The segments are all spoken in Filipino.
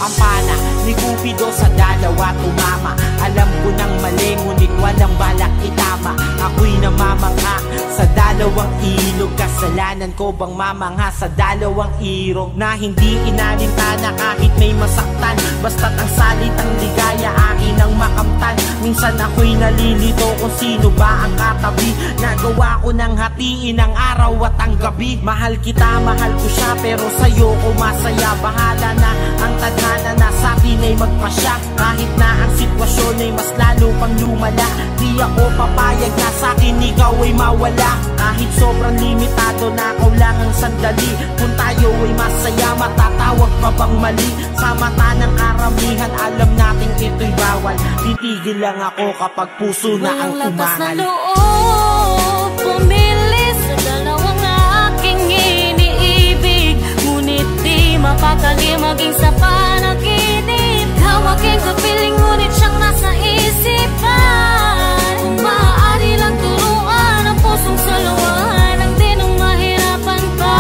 kampana ni Cupido sa dalawa tumama. Alam ko nang mali ngunit walang balak itama. Ako'y namamangha sa dalawang ilog. Kasalanan ko bang mamangha sa dalawang irog na hindi inalintana kahit may masaktan? Basta't ang salitang ligaya akin ang makamtan. Minsan ako'y nalilito kung sino ba ang katabi. Nagawa ko ng hatiin ang araw at ang gabi. Mahal kita, mahal ko siya, pero sa'yo ko masaya. Bahala na ang tadhana na sa'kin ay magpasya. Kahit na ang sitwasyon ay mas lalo pang lumala, di ako papayag na sa'kin ikaw ay mawala. Kahit sobrang limitado na ako lang ang sandali. Kung tayo ay masaya, matatawag pa bang mali? Sa mata ng karamihan, alam natin ito'y bawal. Titigil lang ako kapag puso na ang umangal. Walang lakas na loob pumili sa dalawang aking iniibig. Ngunit di mapakali maging sa panaginip. Hawaking kapiling ngunit siyang nasa isipan. Kung maaari lang turuan ang pusong saluhan ang di nang mahirapan pa.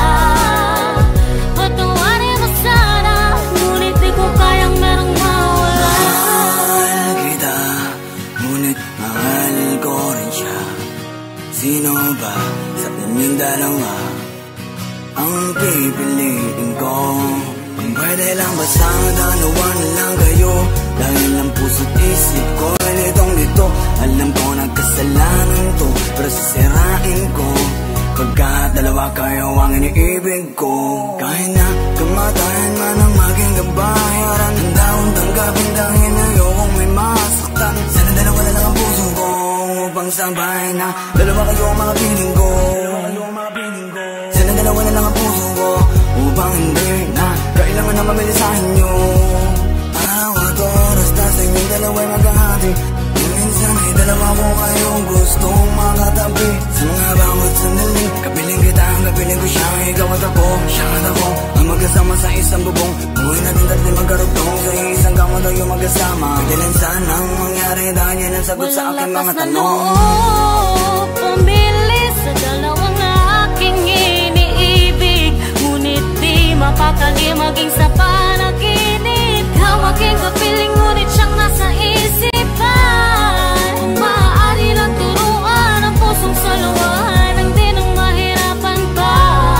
Patawarin mo sana, ngunit di ko kayang merong mawala. Mahal kita, ngunit mahal ko rin siya. Sino ba sa inyong dalawa ang pipiliin ko? Kung pwede lang ba sa dalawa na lang kayo? Dahil ang puso't isip ko ay litong-lito. Alam ko nagkasalanan to, pero sisirain ko pagkat dalawa kayo ang iniibig ko. Kahit na kamatayan man ang maging gabay, handa kong tanggapin dahil ayokong may masaktan. Sana dalawa na lang ang puso ko upang sabay na dalawa kayo ang mga piling ko. Sana dalawa na lang ang puso ko upang hindi na kailangan na mamilisahin nyo. Bawat oras na sa inyong dalawa'y maghahati. Minsan ay dalawa ko kayong gustong makatabi. Sa mga bawat sandali, kapiling kita, kapiling ko siya. Ikaw at ako, siya at ako, ang magkasama sa isang bubong. Buhay natin dati magkarugtong sa isang kama tayo magkasama. Kailan sanang mangyari dahil yan ang sagot sa aking mga tanong. Walang lakas na loob pumili sa dalawang aking iniibig. Ngunit di mapakali maging sa panaginip. Hawaking kapiling ngunit siyang nasa isipan. Kung maaari lang turuan ang pusong saluhan ang di nang mahirapan pa.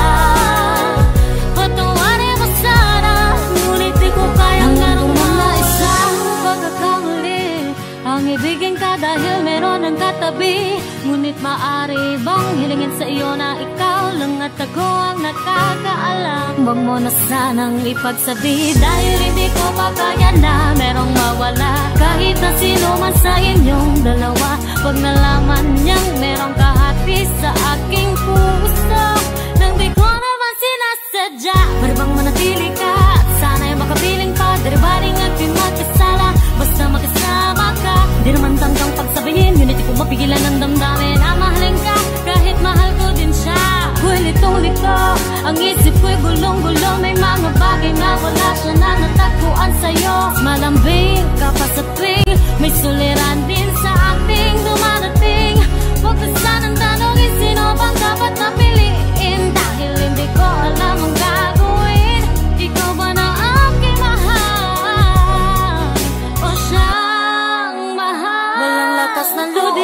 Patawarin mo sana, ngunit di ko kayang ganong isang pagkakamali. Ang ibigin ka dahil meron ang katabi. Ngunit maaari bang hilingin sa iyo na ikaw lang at ako ang nakakaalam? Huwag mo na sanang ipagsabi dahil hindi ko pa kaya na merong mawala. Kahit na sino man sa inyong dalawa, pag nalaman niyang merong kahati sa aking puso, nang di ko naman sinasadya. Pwede bang manatili ka at sana'y makapiling pa? Dari ba rin ako'y magkasala basta magkasama ka? Di naman tandang pagsabihin, ngunit di ko mapigilan ang damdamin na mahalin ka kahit mahal ko din siya. Ako'y litong-lito, ang isip ko'y gulong-gulong. May mga bagay na wala siya na natagpuan sa'yo. Malambing ka pa sa tuwing may suliran din sa ating dumarating. Huwag na sanang tanongin sino bang dapat napiliin, dahil hindi ko alam ang gagawin. Ikaw ba na aking mahal o siyang mahal? Walang lakas na loob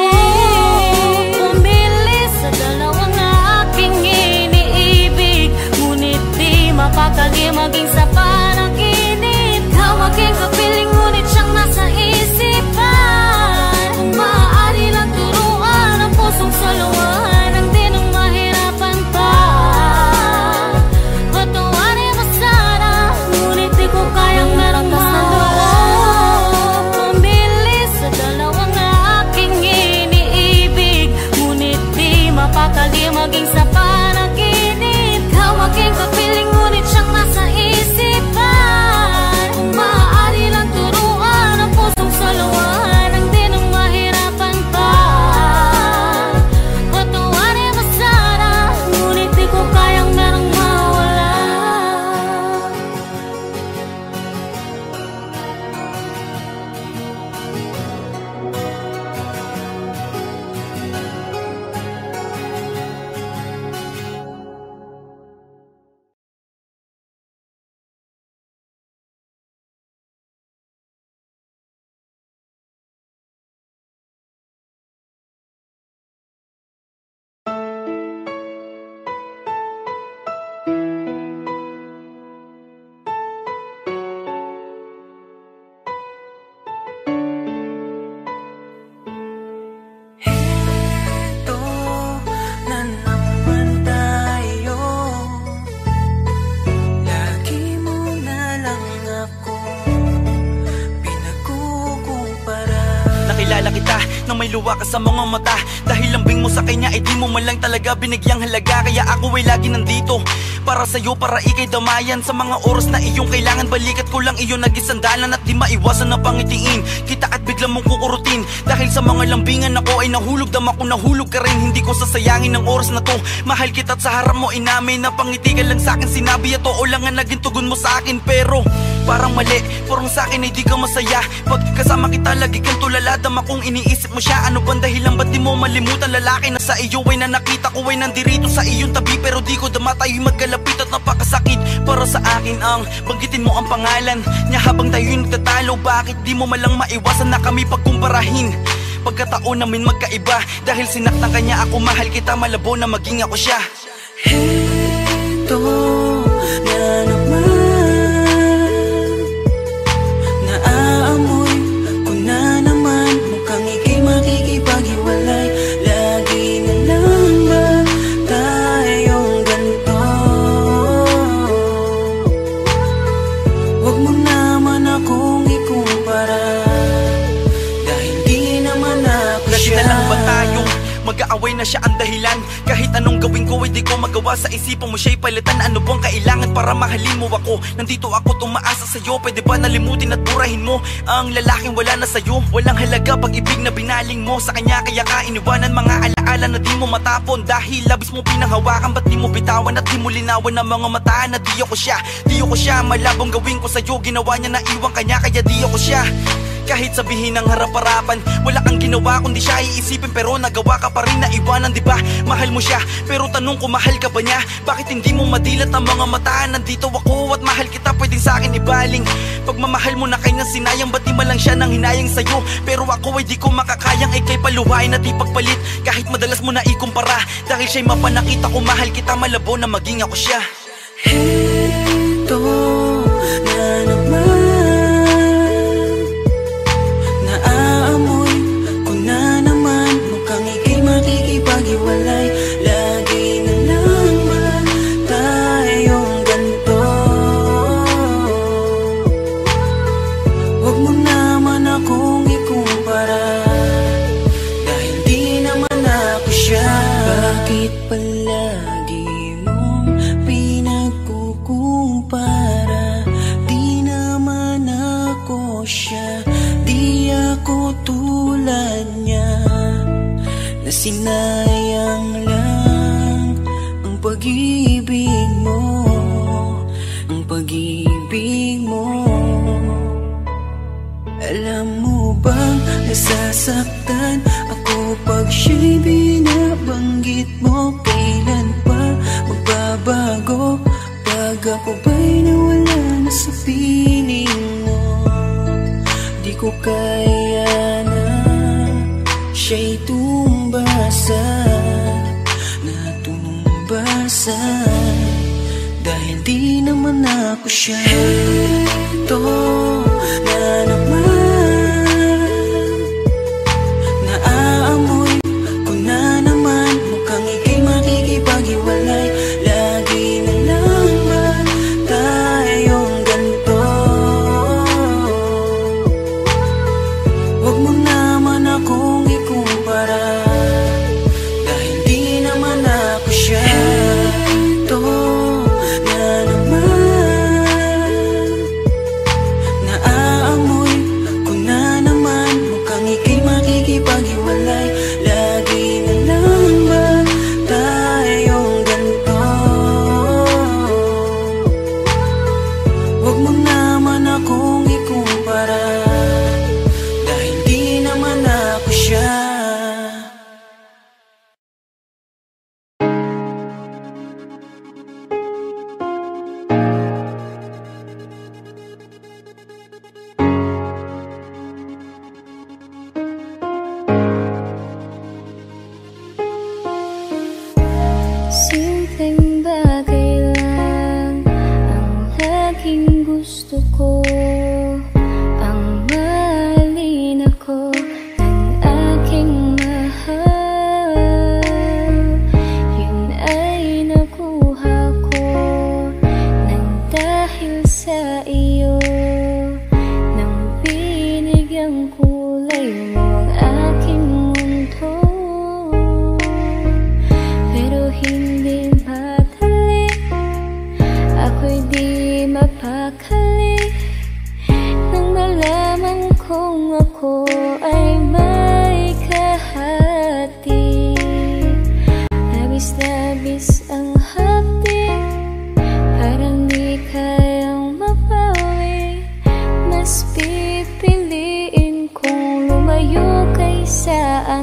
pumili sa dalawang aking iniibig. Ngunit di mapakali maging sa panaginip. Hawaking kapiling ngunit siyang nasa isipan. Kung na may luwa ka sa mga mata. Dahil lambing mo sa kanya ay di mo man lang talaga binigyang halaga. Kaya ako ay lagi nandito para sa'yo, para ikay damayan. Sa mga oras na iyong kailangan, balikat ko lang iyon nagisandalan. At di maiwasan na pangitiin kita at biglang mong kukurutin. Dahil sa mga lambingan ako ay nahulog, dama ko nahulog ka rin. Hindi ko sasayangin ang oras na to. Mahal kita at sa harap mo inamin na pangiti ka lang sa'kin. Sinabi at oo lang ang naging tugon mo sa'kin. Pero parang mali, parang sa'kin ay di ka masaya. Pag kasama kita lagi kang tulala, dama kong iniisip mo siya. Ano bang dahilan, ba't di mo malimutan lalaki na sa iyo ay nanakita ko ay nandirito sa iyong tabi. Pero di ko dama tayo'y magkalapit at napakasakit para sa akin ang banggitin mo ang pangalan niya habang tayo'y nagtatalo. Bakit di mo malang maiwasan na kami pagkumparahin? Pagkataon namin magkaiba, dahil sinaktan kanya ako, mahal kita, malabo na maging ako siya. Heto na naman, naaamoy ko na naman, mukhang ika'y makikipaghiwalay. Lagi na lang ba tayong ganito? Huwag mo naman akong ikumpara, dahil di naman ako Lagi siya. na lang ba tayong mag-aaway na siya ang dahilan? Kahit anong gawin ko ay di ko magawa, sa isipan mo siya'y palitan. Ano bang kailangan para mahalin mo ako? Nandito ako tumaasa sa'yo, pwede ba nalimutin at burahin mo ang lalaking wala na sa'yo? Walang halaga pag-ibig na binaling mo sa kanya, kaya ka iniwanan mga alaala na di mo matapon. Dahil labis mo pinanghawakan, ba't di mo bitawan at di mo linawan ng mga mata na di ako siya? Di ako siya, malabong gawin ko sa'yo, ginawa niya na iwan kanya, kaya di ako siya. Kahit sabihin ng harap-harapan, wala kang ginawa kundi siya iisipin, pero nagawa ka pa rin na iwanan, diba? Mahal mo siya, pero tanong ko, mahal ka ba niya? Bakit hindi mo madilat ang mga mata? Nandito ako at mahal kita, pwedeng sa'kin ibaling. Pagmamahal mo na kanya sinayang, ba't di malang siya nang hinayang sa'yo? Pero ako ay di ko makakayang ikay paluhain at ipagpalit. Kahit madalas mo na ikumpara, dahil siya'y mapanakita ko, mahal kita, malabo na maging ako siya. Heto na naman, naaamoy ko na naman, mukhang ika'y makikipaghiwalay. Lagi na lang ba tayong ganito? Huwag mo naman akong ikumpara, dahil di naman ako siya. Bakit palagi mong pinagkukumpara? Di naman ako siya, di ako tulad niya, na sinayang lang ang pag-ibig mo, ang pag-ibig mo. Alam mo bang nasasaktan ako pag siya'y binabanggit mo? Kailan pa magbabago pag ako ba'y nawala na sa piling mo? Di ko kaya na siya'y tumbasan, dahil di naman ako siya. Heto na naman, naaamoy ko na naman, mukhang ika'y makikipaghiwalay. Lagi na lang ba tayong ganito? Huwag mo naman akong ikumpara, dahil di naman ako siya. Heto na naman,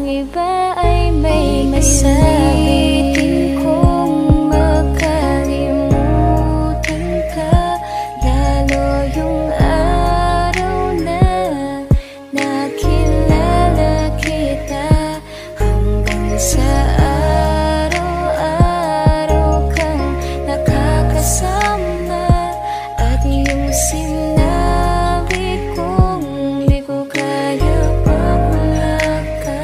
iba ay may masabi. Pilitin kong makalimutan ka, lalo yung araw na nakilala kita. Hanggang sa araw-araw kang nakakasama, at yung sinabi kong di ko kaya pag wala ka.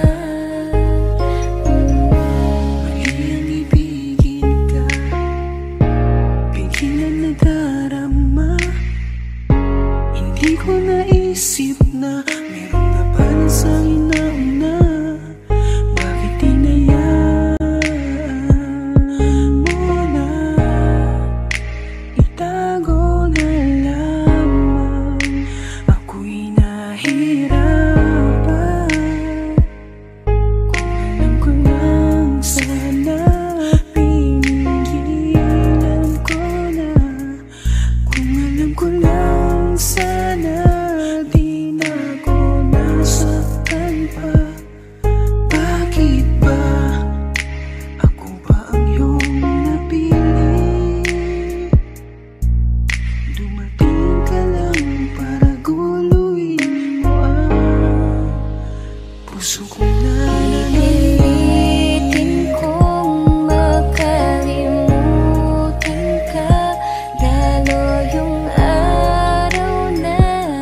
Mali ang ibigin ka, biglang nadarama. Hindi ko naisip na meron na pala sa'kin nauna. Bakit hinayaan mo na itago na lamang? Ako'y nahirapan. Kung alam ko lang sana, pinigilan ko na. Kung alam ko lang sana, di na ako nasaktan pa. Bakit ba? Ako ba ang iyong napili? Dumating ka lang para guluhin mo ang puso ko na Pilitin kong makalimutan ka, lalo yung araw na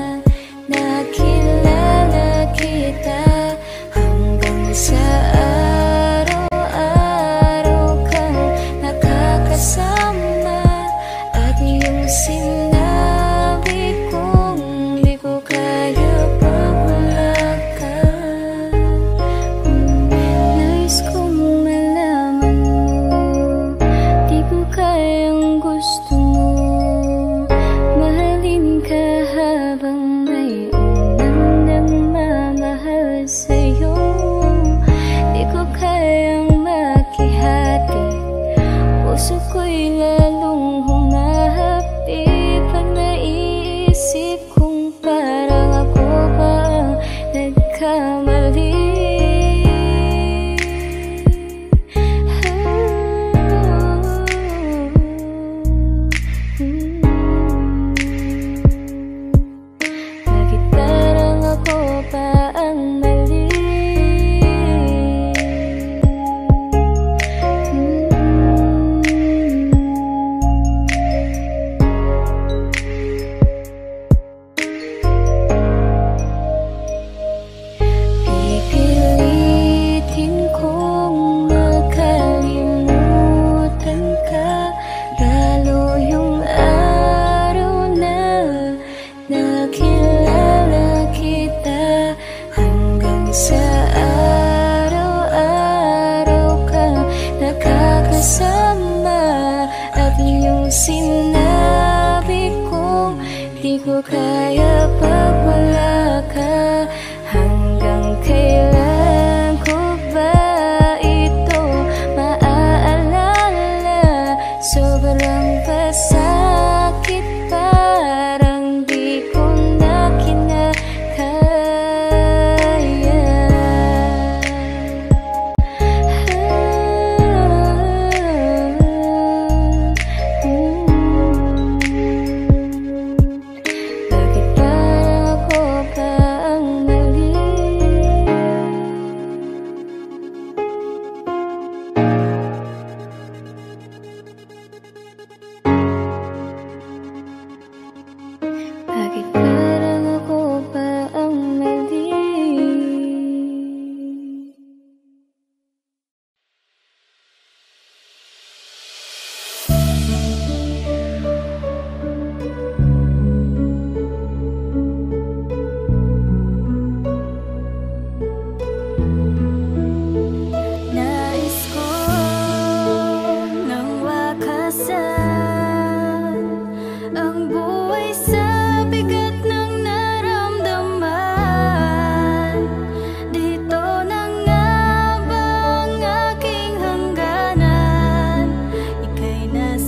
nakilala kita. Hanggang sa araw-araw kang nakakasama, at yung sinabi kong di ko kaya pag wala ka. Nais kong malaman mo, di ko kayang gusto mo. Mahalin ka habang may unang nagmamahal sa'yo. Di ko kayang makihati, puso ko'y lalong humahapi pag naiisip kong parang ako ba ang nagkamali. Bakit parang ako pa ang mali? Pipilitin kong makalimutan ka, lalo yung araw na nakilala kita. Hanggang sa araw-araw kang nakakasama, at yung sinabi kong di ko kaya pag wala ka. Hanggang kailan ko ba ito maaalala? Sobrang pasakit, parang di ko na kinakaya. Bakit parang ako pa ang mali? Bakit parang ako pa ang mali? Nais ko nang wakasan ang buhay sa bigat ng naramdaman. Dito na nga ba ang aking hangganan? Ika'y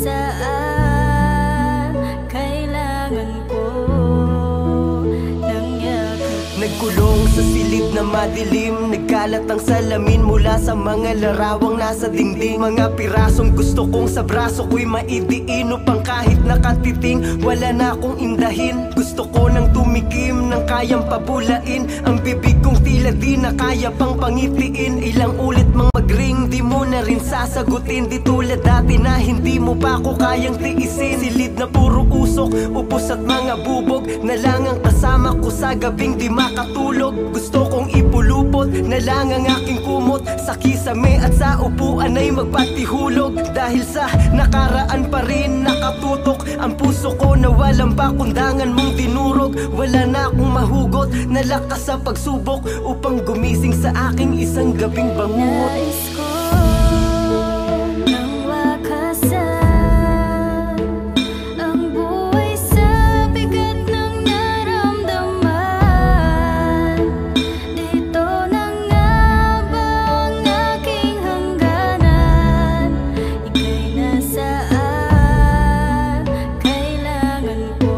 nasaan? Kailangan ko ng yakap. Nagkulong sa silid na madilim, Kumakalat ang salamin mula sa mga larawang nasa dingding. Mga pirasong gusto kong sa braso ko'y maidiin upang kahit nakatiting wala na akong indahin. Gusto ko nang tumikim ng kayang pabulain ang bibig kong tila di na kaya pang pangitiin. Ilang ulit mang mag-ring di mo na rin sasagutin. Di tulad dati na hindi mo pa ako kayang tiisin. Silid na puro usok, upos at mga bubog na lang ang kasama ko sa gabing di makatulog. Gusto kong ipulupot na lang ang aking kumot sa kisame at sa upuan ay magpatihulog. Dahil sa nakaraan pa rin nakatutok ang puso ko na walang pakundangan mong dinurog. Wala na akong mahugot na lakas sa pagsubok upang gumising sa aking isang gabing bangungot. Nais ko nang wakasan ang buhay sa bigat ng naramdaman. Dito na nga ba ang aking hangganan? Ika'y nasaan? Kailangan ko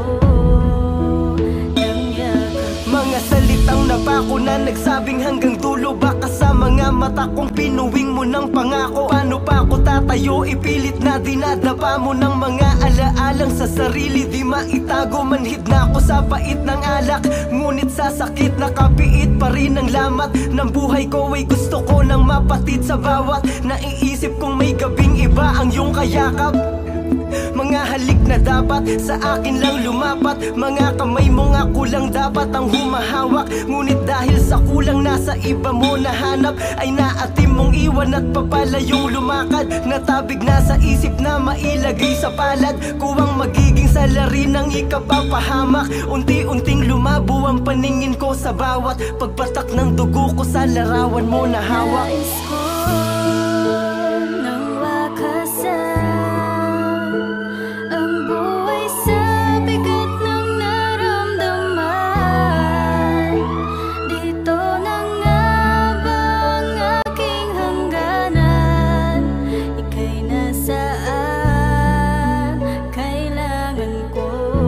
ng yakap. Mga salitang napako na nagsabing hanggang dulo. Baka sa mga mata kong pinuwing mo ng pangako. Paano pa ako tatayo? Ipilit na dinadapa mo ng mga alaalang sa sarili di maitago. Manhid na ako sa pait ng alak, ngunit sa sakit nakapiit pa rin ang lamat ng buhay ko. Ay gusto ko nang mapatid sa bawat naiisip kong may gabing iba ang iyong kayakap. Mga halik na dapat sa akin lang lumapat. Mga kamay mo nga kulang dapat ang humahawak. Ngunit dahil sa kulang nasa iba mo nahanap, ay naatim mong iwan at papalayong lumakad. Natabig na sa isip na mailagay sa palad. Kuwang magiging salarin ng ikapapahamak. Unti-unting lumabo ang paningin ko sa bawat pagpatak ng dugo ko sa larawan mo na hawak. Nais ko nang wakasan ang buhay sa bigat ng naramdaman. Dito na nga ba ang aking hangganan? Ika'y nasaan? Kailangan ko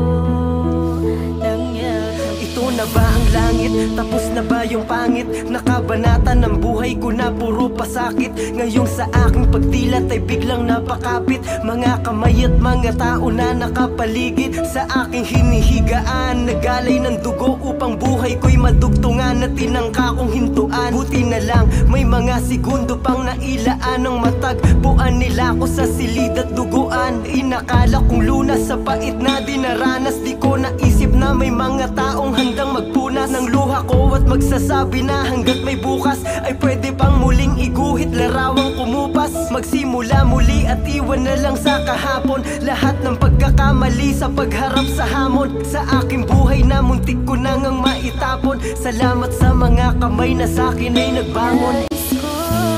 ng yakap. Ito na ba ang langit? Tapos na ba yung pangit? Nakabanata ng buhay ko na puro pasakit. Ngayong sa aking pagdilat ay biglang napakapit. Mga kamay at mga tao na nakapaligid sa aking hinihigaan. Nagalay ng dugo upang buhay ko'y madugtungan at tinangka kong hintuan. Buti na lang may mga segundo pang nailaan ng matagpuan nila ko sa silid at duguan. Inakala kong lunas sa pait na dinaranas. Di ko naisip na may mga taong handang magpunas ng luha ko at magsasabi na hanggat may bukas ay pwede pang muling iguhit larawang kumupas. Magsimula muli at iwan na lang sa kahapon lahat ng pagkakamali sa pagharap sa hamon. Sa aking buhay na muntik ko na ngang maitapon. Salamat sa mga kamay na sa akin ay nagbangon. Nais ko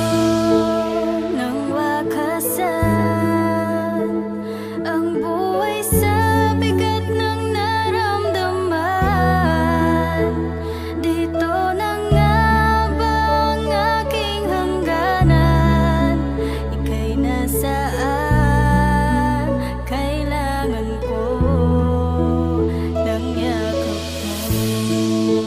nang wakasan ang buhay sa bigat ng naramdaman. Dito na nga ba ang aking hangganan? Ika'y nasaan? Kailangan ko ng yakap mo.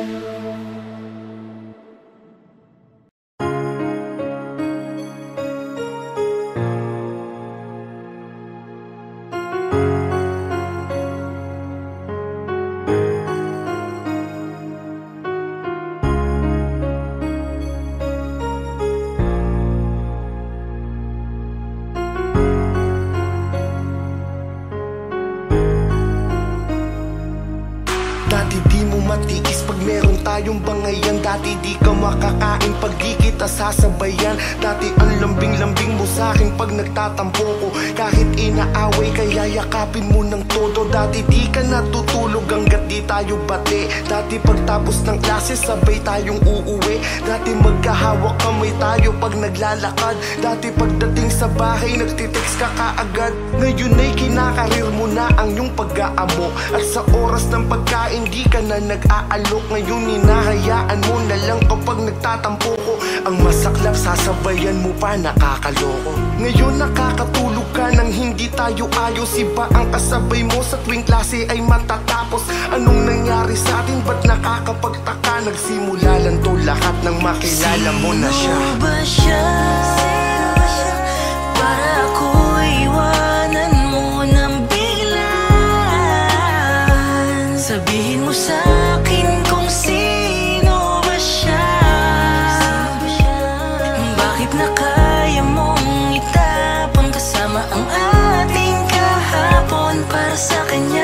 Dati di mo matiis pag meron tayong bangayan. Dati di ka makakain pag di kita sasabayan. Dati ang lambing-lambing mo sa'kin pag nagtatampo ko. Kahit inaaway kaya yakapin mo ng todo. Dati di ka natutulog hanggat di tayo bate. Dati pagtapos ng klase sabay tayong uuwi. Dati magkahawak kamay tayo pag naglalakad. Dati pagdating sa bahay nagtitext ka kaagad. Ngayon ay kinakarir mo na ang iyong pag-aamo. At sa oras ng pagkain di ka na nag-aalok. Ngayon hinahayaan mo na lang kapag nagtatampo ko. Ang masaklap sasabayan mo pa, nakakaloko. Ngayon nakakatulog ka nang hindi tayo ayos. Iba ang kasabay mo sa tuwing klase ay matatapos. Anong nangyari sa atin, ba't nakakapagtaka? Nagsimula lang to lahat nang makilala mo na siya. Sino ba siya? Para ako iwanan mo ng biglan. Sabihin mo sa akin kung sino ba siya. Bakit na kaya mong itapon kasama ang ating kahapon para sa kanya?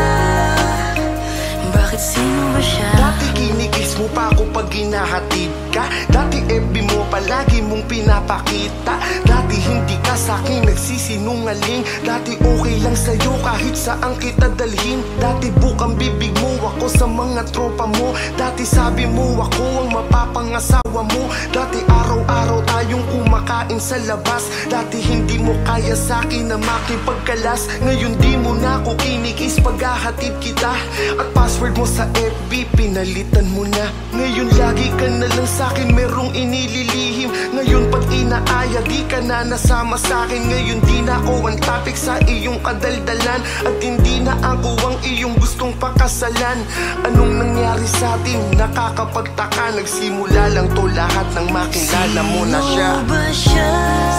Bakit sino ba siya? Dati kinikis mo pa ako pag hinahatid ka. Dati FB mo palagi mong pinapakita. Dati hindi ka sa'kin nagsisinungaling. Dati okay lang sa'yo kahit saan kita dalhin. Dati bukang bibig mo ako sa mga tropa mo. Dati sabi mo ako ang mapapangasawa mo. Dati araw-araw tayong kumakain sa labas. Dati hindi mo kaya sa'kin na makipagkalas. Ngayon di mo na ako kinikis pag hahatid kita. At password mo sa FB pinalitan mo na. Ngayon lagi ka na lang sa'kin merong inililihim. Ngayon pag inaaya di ka na nasama sa'kin. Ngayon di na ako ang topic sa iyong kadaldalan. At hindi na ako ang iyong gustong pakasalan. Anong nangyari sa atin? Nakakapagtaka. Nagsimula lang to lahat nang makilala mo na siya. Sino ba siya?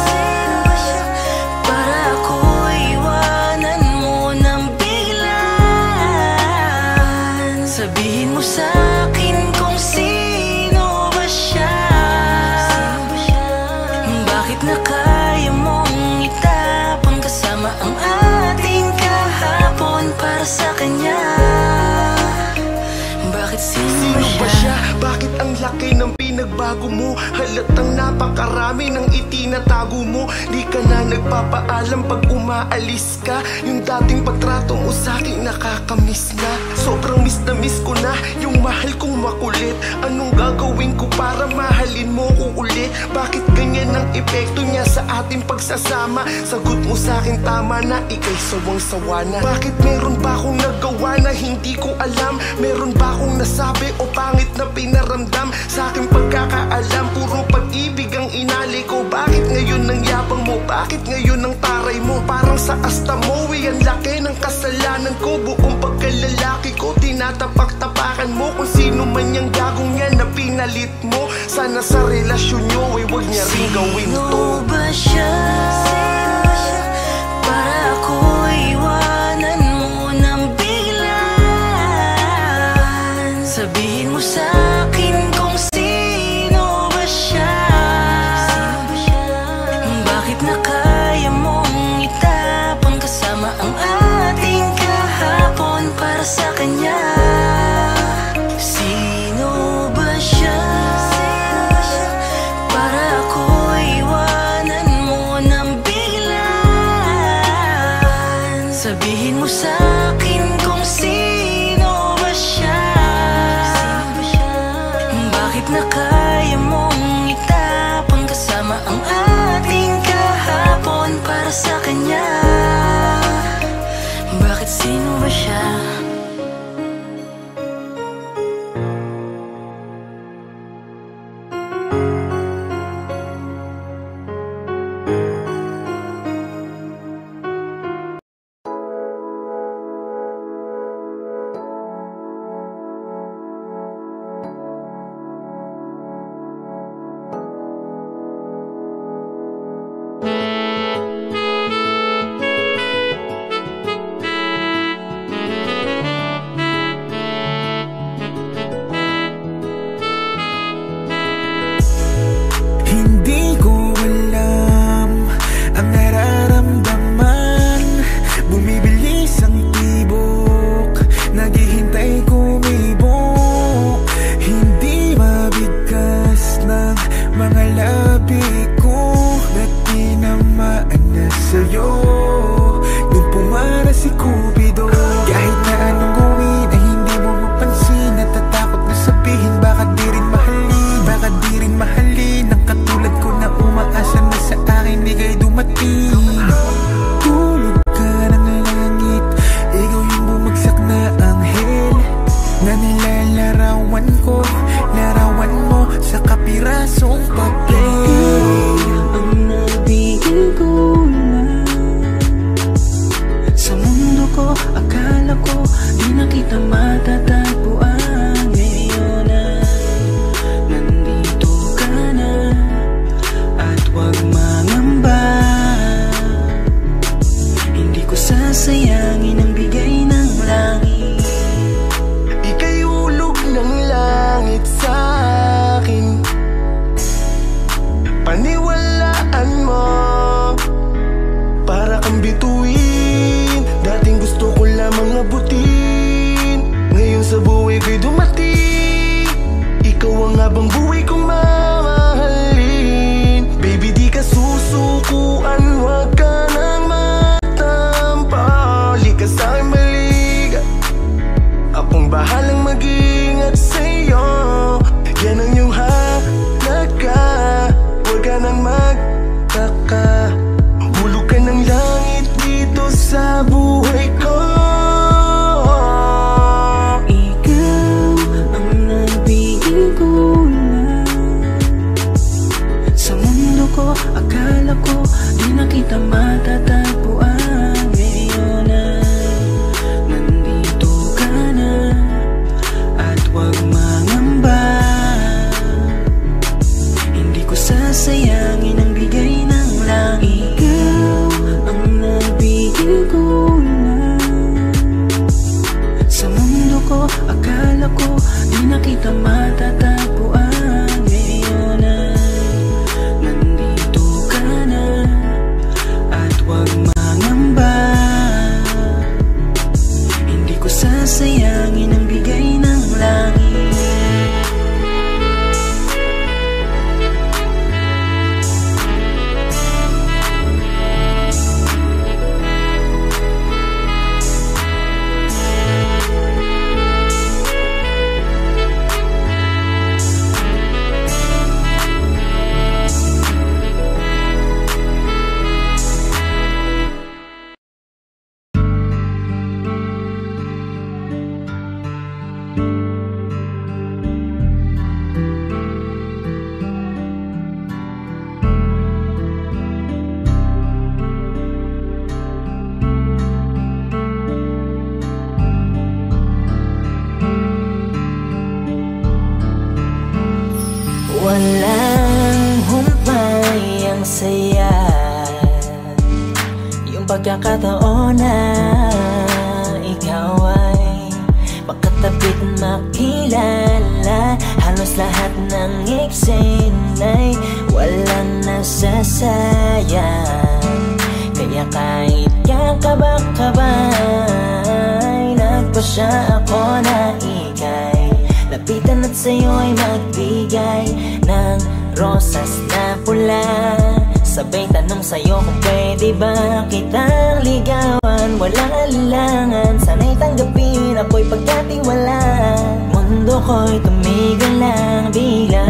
Para ako iwanan mo ng biglan. Sabihin mo sa akin kung sino ba siya. Bakit na kaya mong itapon kasama ang ating kahapon para sa kanya? Bakit sino ba siya? Bakit ang laki ng pinagbago mo? Halatang napakarami ng itinatago mo. Di ka na nagpapaalam pag umaalis ka. Yung dating pagtrato mo sa'kin nakakamiss na. Sobrang miss na miss ko na yung mahal kong makulit. Anong gagawin ko para mahalin mo ko ulit? Bakit ganyan ang epekto niya sa ating pagsasama? Sagot mo sa'kin tama na, ika'y sawang-sawa na. Bakit meron ba akong nagawa na hindi ko alam? Meron ba akong nasabi o pangit na pinaramdam? Sa aking pagkakaalam, puro pag-ibig ang inali ko. Bakit ngayon ang yabang mo? Bakit ngayon ang taray mo? Parang sa asta mo, ang laki ng kasalanan ko. Buong pagkalalaki ko, tinatapak-tapakan mo. Kung sino man yung gagong yan na pinalit mo. Sana sa relasyon nyo, huwag niya rin gawin to. Sino ba siya? Para ako iwanan mo ng biglan. Sabihin mo sa akin kung sino ba siya. Bakit na kaya mong itapon kasama ang ating kahapon para sa kanya? Sino ba siya? Para ako iwanan mo ng biglan. Sabihin mo sa akin kung sino ba siya. Bakit na kaya mong itapon kasama ang ating kahapon para sa kanya? Bakit sino ba siya? Hindi ko alam ang nararamdaman. Bumibilis ang tibok, naghihintay kumibok. Hindi mabigkas ng mga labi ko. Ba't tinamaan na sa'yo nung pumara si Cupido? Kahit na anong gawin ay hindi mo mapansin. Natatakot na sabihin baka di rin mahalin. Baka di rin mahalin ang katulad ko na umaasa na sa akin di kayo dumating. Tulog ka ng langit, ikaw yung bumagsak na anghel na nilalarawan ko. Larawan mo sa kapira pirasong papel. Ang nabigil ko lang. Sa mundo ko, akala ko di na kita matatagpuan. Ngayon na nandito ka na, at huwag mangamba. Hindi ko sasayangin ang bigay ng langit. Ika'y ulog ng langit sa'kin, paniwalaan mo. Para kang bituin, dating gusto ko lamang abutin. Ngayon sa buhay ko'y dumating, ikaw ang habang buhay kong mamahalin. Baby, di ka susukuan, huwag ka nang matampo. Lika sa'kin maliga, akong bahalang mag-ingat sa'yo. Yan ang iyong halaga, huwag ka nang magtaka. Hulog ka ng langit dito sa buhay ko. Ikaw ang nabigil ko lang. Sa mundo ko, akala ko di na kita matatagpuan. Ngayon na nandito ka na, at huwag mangamba. Hindi ko sasayangin ang bigay ng langit. Ikaw ang nabigil ko lang. Sa mundo ko, akala ko di na kita matatagpuan. Ngayon na nandito ka na, at huwag mangamba. Hindi ko sasayangin ang bigay ng langit. Walang humpay ang saya, yung pagkakataon na ikaw ay makatabit makilala. Halos lahat ng eksena'y walang nasasayang. Kaya kahit kakabak-kabay, nagpasya ako na ika'y lapitan at sa'yo'y magbigay ng rosas na pula. Sabay tanong sa'yo kung pwede ba kitang ligawan. Walang alinlangan, sana'y tanggapin, ako'y pagkatiwalaan. Mundo ko'y tumigil lang bigla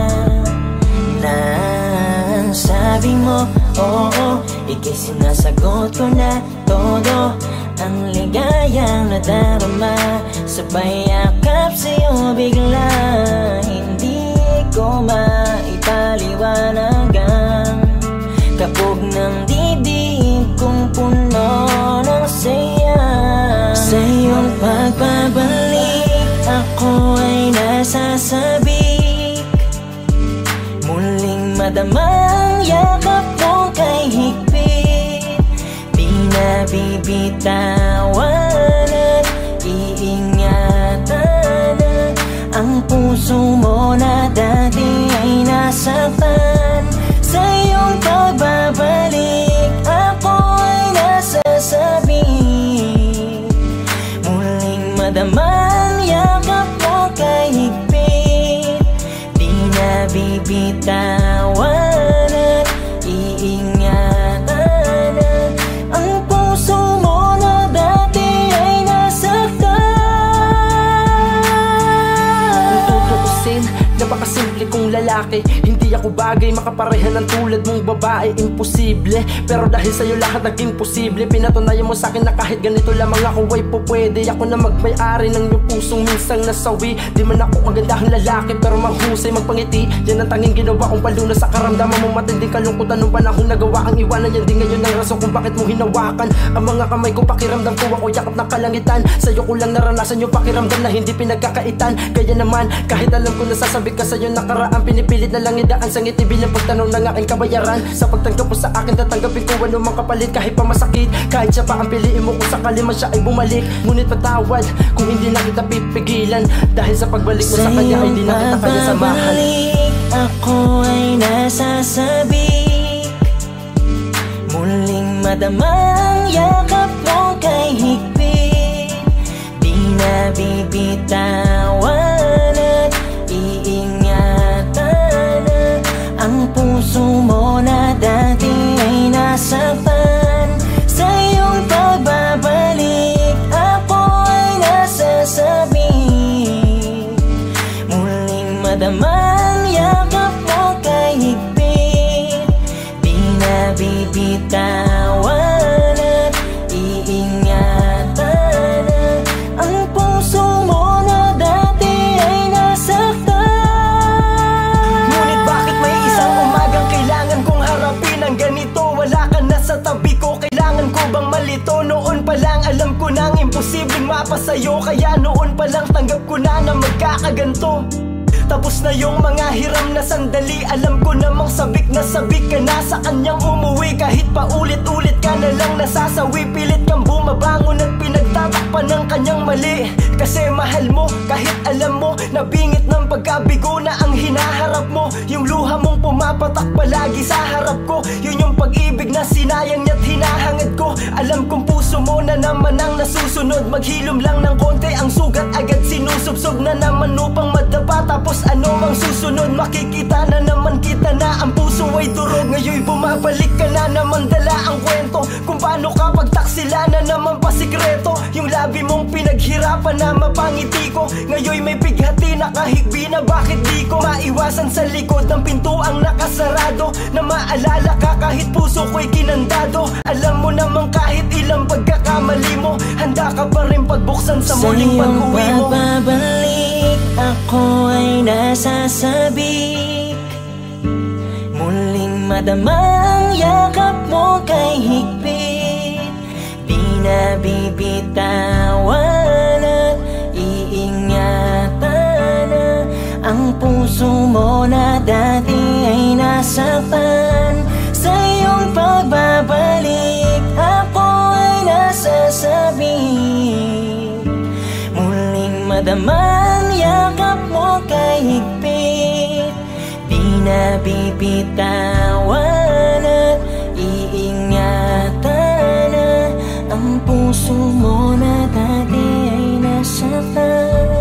nang sabi mo, oo, ika'y sinasagot ko na todo. Ang ligayang nadarama, sabay yakap sa'yo bigla. Hindi ko maipaliwanagang kabog ng dibdib kong puno ng saya. Sa iyong pagbabalik, ako ay nasasabik. Muling madamang yakap mo kay higpit. Di na bibitawan at iingatan ang puso mo na dati ay nasaktan. Sa iyong pagbabalik, ako ay nasasabik. Muling madamang yakap mo kay higpit. Di na bibitawan at iingatan ang puso mo na dati ay nasaktan. Kung tutuusin, napakasimple simple kong lalaki. Hindi ako bagay makaparehan ng tulad mong babae, imposible. Pero dahil sa'yo lahat naging posible. Pinatunayan mo sa'kin na kahit ganito lamang ako ay pupwede. Ako na magmay-ari ng iyong pusong minsang nasawi. Di man ako magandahang lalaki pero manghusay magpangiti. Yan ang tanging ginawa kong palunas sa karamdaman mo. Matinding kalungkutan nung panahon nagawa ang iwanan. Yan din ngayon ang rason kung bakit mo hinawakan ang mga kamay ko. Pakiramdam ko ako yakap ng kalangitan. Sa'yo ko lang naranasan yung pakiramdam na hindi pinagkakaitan. Kaya naman kahit alam ko nasasabi ka sa'yo nakaraan, pinipilit na lang idaan sa ngiti bilang pagtanong ng aking kabayaran. Sa pagtanggap mo sa akin tatanggapin ko ano mang kapalit. Kahit pa masakit, kahit siya pa ang piliin mo kung sakali man siya ay bumalik. Ngunit patawad kung hindi na kita pipigilan. Dahil sa pagbalik mo sa kanya ay di na kita kanya samahan. Ako ay nasasabik, muling madama ang yakap mo kay higpit. Di na bibitawan at iingatan na ang puso mo na dati ay nasaktan. Sa iyong pagbabalik ako ay nasasabik, muling madama bitawan at iingatan na ang puso mo na dati ay nasaktan. Ngunit bakit may isang umagang kailangan kong harapin ang ganito? Wala ka na sa tabi ko, kailangan ko bang malito? Noon pa lang alam ko nang imposibleng mapasayo. Kaya noon pa lang tanggap ko na magkakaganto. Tapos na yung mga hiram na sandali. Alam ko namang sabik na sabik ka na sa kanyang umuwi. Kahit pa ulit-ulit ka na lang nasasawi. Pilit kang bumabangon at pinagtatakpan ng kanyang mali. Kasi mahal mo kahit alam mo na bingit ng pagkabigo na ang hinaharap mo. Yung luha mong pumapatak palagi sa harap ko. Yun yung pag-ibig na sinayang niya't hinahangad ko. Alam kong puso mo na naman ang nasusunod. Maghilom lang ng konti ang sugat agad sinusubsob na naman upang madapa. Tapos ano mang susunod, makikita na naman kita na ang puso ay durog. Ngayon'y bumabalik ka na naman, dala ang kwento kung paano ka pagtaksila na naman pasikreto. Yung labi mong pinaghirapan na mapangiti ko, ngayon'y may bighati na kahigbi na bakit di ko maiwasan sa likod ng pintuang nakasarado. Na maalala ka kahit puso ko'y kinandado. Alam mo namang kahit ilang pagkakamali mo, handa ka pa rin pagbuksan sa muling pag-uwi mo. Sa iyong pagbabalik ako ay nasasabik, muling madama ang yakap mo kay higpit. Di na bibitawan at iingatan na ang puso mo na dati ay nasaktan. Sa iyong pagbabalik ako ay nasasabik, muling madama ang yakap mo kay higpit. Di na bibitawan at iingatan na ang puso mo na dati ay nasaktan.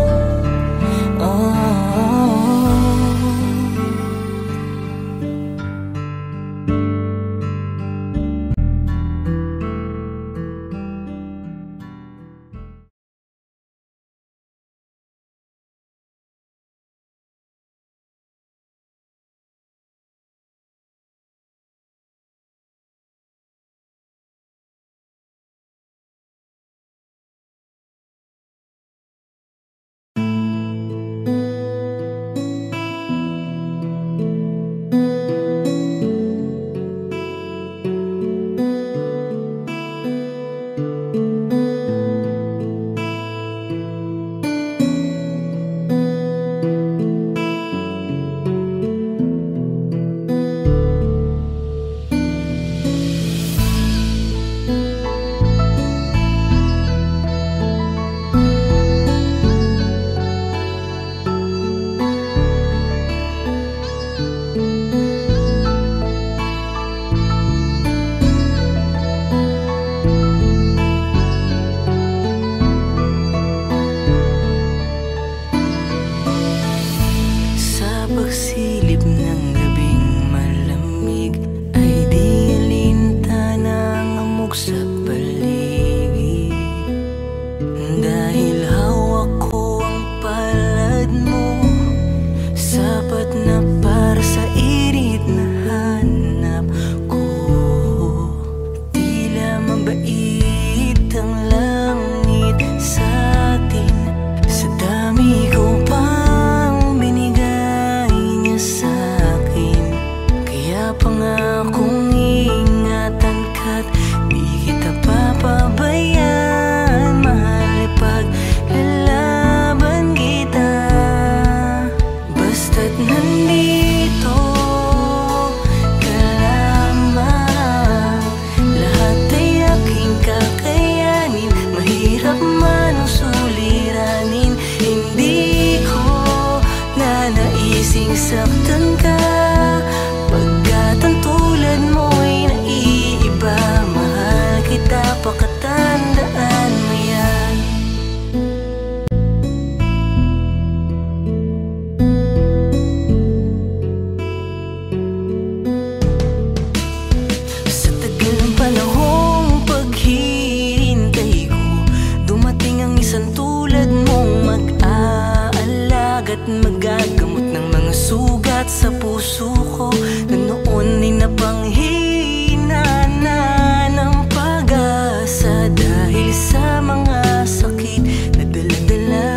magagamot ng mga sugat sa puso ko na noon ay napanghina na ng pag-asa dahil sa mga sakit na dala-dala.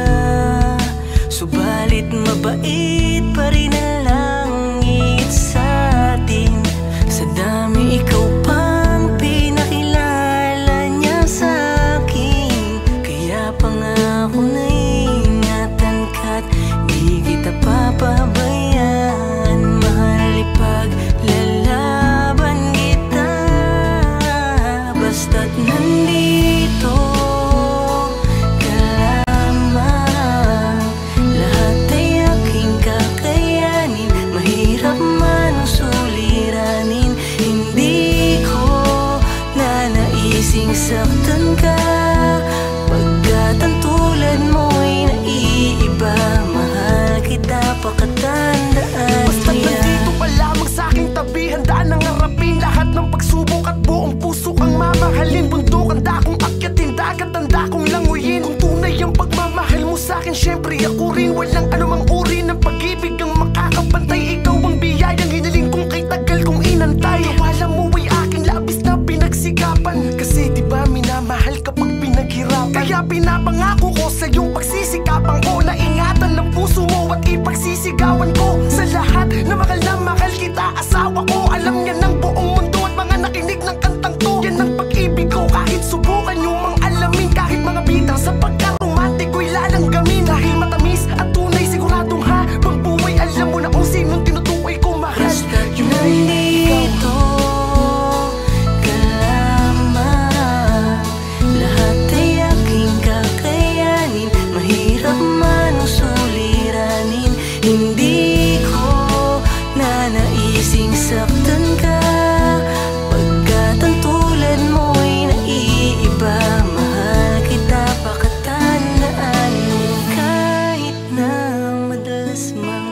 Subalit mabait pa rin ang langit sa atin. Sa dami ikaw pang pinakilala niya sa akin. Kaya pangako na ingatan ka't di kita papabayaan. Mahal, ipaglalaban kita basta't nandito ka lamang. Lahat ay aking kakayanin, mahirap man ang suliranin. Hindi ko nanaising saktan ka, pagkat ang tulad mo'y naiiba. Mahal kita pakatandaan. Basta't nandito pa lamang sa aking tabi, handa nang harapin lahat ng pagsubok at buong puso kang mamahalin. Bundok ang dakong akyatin, dagat ang dakong languyin. Kung tunay ang pagmamahal mo sa akin, syempre ako rin. Walang anumang uri ng pag-ibig ang makakapantay. Ikaw ang biyayang hiniling kong kay tagal kong inantay. Wala mo ay aking labis na pinagsikapan, kasi di ba minamahal kapag pinaghirapan. Kaya pinapangako ko sa iyong pagsisikapan ko na ingatan ng puso mo at ipagsisigawan ko sa lahat na mahal kita. Asawa ko, alam niya ng buong mundo at mga nakinig ng kantang to. Yan ang pag-ibig ko, kahit subukan yung mang alamin. Kahit mga bitang sa pagkaromantik ko'y lalanggamin. Dahil matamis at tunay, siguradong habang buhay alam mo na kung sinong tinutukoy ko mahal. Yung Nandito ka lamang, lahat ay aking kakayanin. Mahirap man ang suliranin, hindi ko nanaising saktan ka, pagkat ang tulad mo'y naiiba. Mahal kita pakatandaan mo. Kahit na madalas mang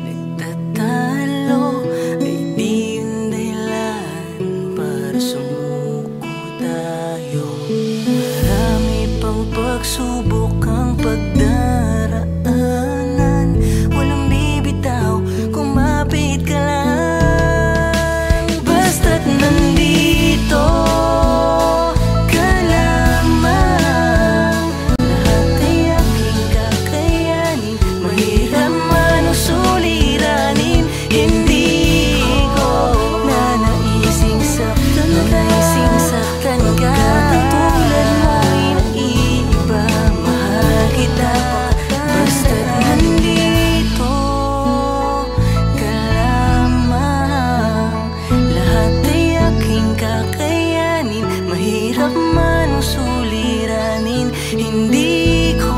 nagtatalo, ay di yun dahilan para sumuko tayo. Marami pang pagsubok ang pagdaraanan, walang bibitaw kung mapit ka lang. Basta't nandito ka lamang, lahat ay aking kakayanin. Mahirap man ang suliranin, hindi ko nanaising saktan ka, ang tulad mo'y naiiba. Mahal kita basta't nandito ka lamang, lahat ay aking kakayanin. Mahirap man ang suliranin, hindi ko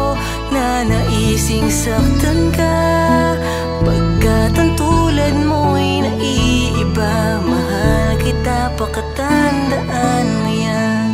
nanaising saktan ka, pagkat ang tulad mo'y naiiba. Mahal kita pakatandaan mo yan.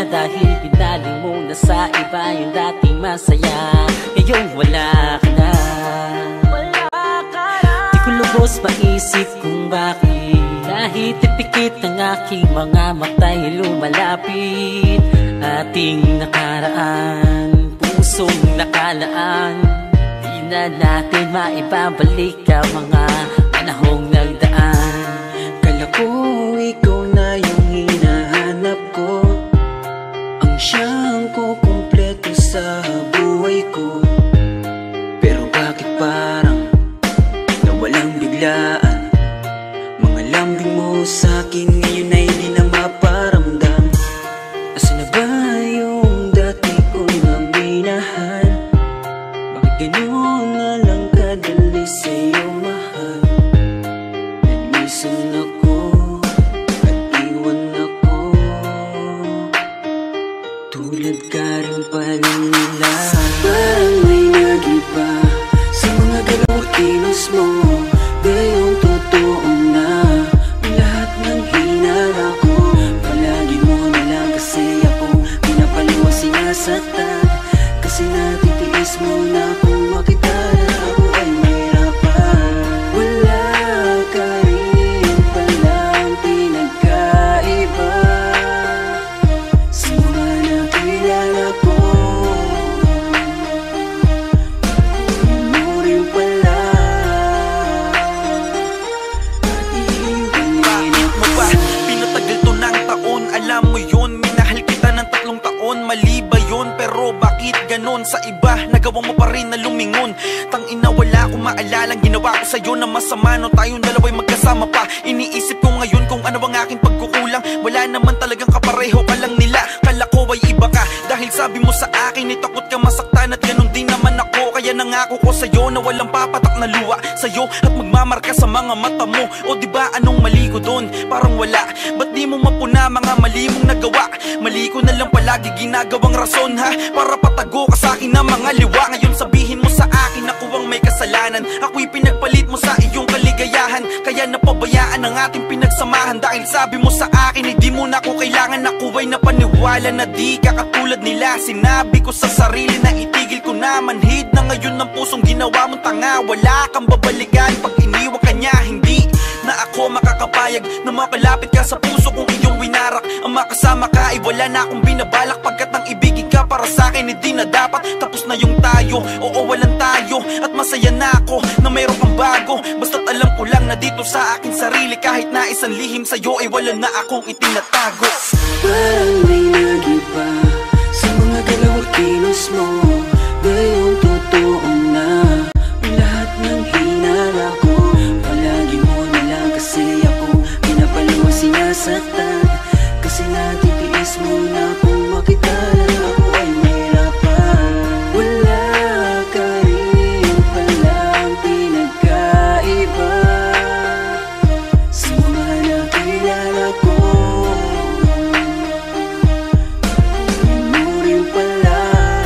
dahil pinaling mo na sa iba yung dating masaya. Ngayon wala ka na. Di ko lubos maisip kung bakit kahit ipikit ng aking mga mata'y lumalapit. Ating nakaraan, pusong nakalaan, di na natin maibabalik ang mga panahong nagdaan. Kala ko ikaw na yung hinahanap ko, ang siyang kukumpleto sa buhay ko. Pero bakit parang nawalang biglaan? Mga lambing mo sa'kin ngayon ay di na maparamdam. Asan na ba yung dati ko na minahan? Bakit gano'n na lang kadali sa'yo mahal? Nagmisan ako at iwan ako, tulad ka rin pala nila. Parang may nag-iba sa mga galaw at kilos mo. Gayong totoo na ang lahat ng hinala ko. Palagi mo na lang kasi ako pinapaluwa sinasaktan. Kasi natitiis mo na kung makita na ako ay mahirapan. Wala ka rin palang pinagkaiba sa mga nakilala ko. Mo rin pala at iiwanin Mo ba? Pinatagal to ng taon, alam mo yun. Minahal kita ng 3 taon, mali ba yun? Pero bakit ganon? Sa iba, nagawa mo pa rin na lumingon. Tangina, wala akong maalalang ginawa ko sa'yo na masama nung tayong dalawa'y magkasama pa. Iniisip ko ngayon kung ano ang aking pagkukulang. Wala naman talagang kapareho ka lang nila. Kala ko ay iba ka dahil sabi mo sa akin ay takot ka masaktan at ganon din naman ako. Kaya nangako ko sa'yo na walang papatak na luwa sa'yo at magmamarka sa mga mata mo. O diba anong mali ko dun? Parang wala. Ba't di mo mapuna mga mali mong nagawa? Mali ko na lang palagi ginagawang rason ha, para patago ka sa'kin ng mga liwa. Ngayon sabihin mo sa akin ako ang may kasalanan. Ako'y pinagpalit mo sa iyong kaligayahan, kaya napabayaan ang ating pinagsamahan. Dahil sabi mo sa akin ay di mo na ako kailangan. Ako ay napaniwala na di ka katulad nila. Sinabi ko sa sarili na itigil ko na manhid na ngayon ng pusong ginawa mong tanga. Wala kang babalikan pag iniwan ka niya. Hindi na ako makakapayag na makalapit ka sa puso kong iyong winarak. Ang makasama ka ay wala na akong binabalak, pagkat ang ibigin ka para sa akin hindi na dapat. Tapos na yung tayo, oo walang tayo, at masaya na ako na mayroon kang bago. Basta't alam ko lang na dito sa aking sarili kahit na isang lihim sa'yo ay wala na akong itinatago. Parang may nag-iba sa mga galaw at kilos mo. Gayong totoo na ang lahat ng hinala ko. Palagi mo na lang kasi ako pinapaluwa sinasaktan. Kasi natitiis mo na kung makita na ako ay mahirapan. Wala ka rin palang pinagkaiba sa mga nakilala ko. Mo rin pala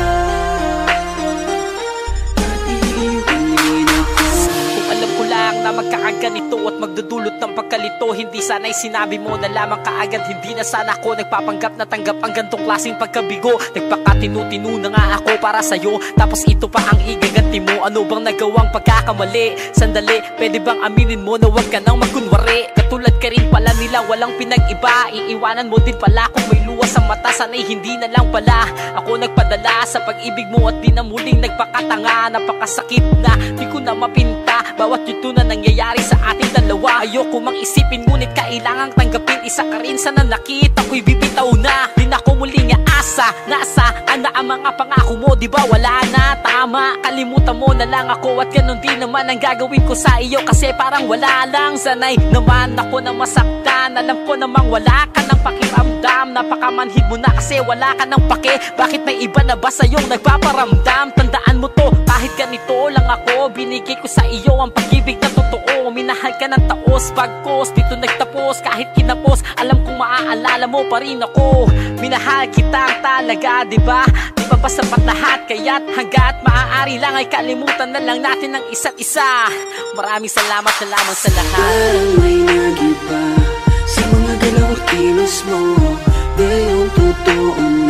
at iiwanin ako. Kung alam ko lang na magkakaganito at magdudulot ng pagkalito, hindi sana'y sinabi mo na lamang kaagad. Hindi na sana ako nagpapanggap na tanggap ang gantong klaseng pagkabigo. Nagpakatinu-tinu na nga ako para sa'yo, tapos ito pa ang igaganti mo. Ano bang nagawang pagkakamali? Sandali, pwede bang aminin mo na wag ka nang magkunwari? Katulad ka rin pala nila, walang pinag-iba. Iiwanan mo din pala kung may luwa sa mata. Sana'y hindi na lang pala ako nagpadala sa pag-ibig mo at di na muling nagpakatanga. Napakasakit na, di ko na mapinta bawat yuto na nangyayari sa ating dalawa. Ayoko mang isipin ngunit kailangang tanggapin. Isa ka rin sa nanakit, ako'y bibitaw na. Di na ko muling aasa, nasaan na ang mga pangako mo? Di ba wala na, tama, kalimutan mo na lang ako. At ganun din naman ang gagawin ko sa iyo, kasi parang wala lang. Sanay naman ako na masaktan, alam ko namang wala ka ng pakiramdam. Napakamanhid mo na kasi wala ka ng pake. Bakit may iba na ba sa'yong nagpaparamdam? Tandaan mo to, kahit ganito lang ako, binigay ko sa iyo ang pag-ibig na totoo. Minahal ka ng taos, bagkos, dito nagtapos. Kahit kinapos, alam kong maaalala mo pa rin ako. Minahal kitang talaga, diba? Di ba ba sapat lahat? Kaya't hanggat maaari lang ay kalimutan na lang natin ang isa't isa. Maraming salamat na lamang sa lahat. Parang may nag-iba sa mga galaw at kilos mo. Gayong totoo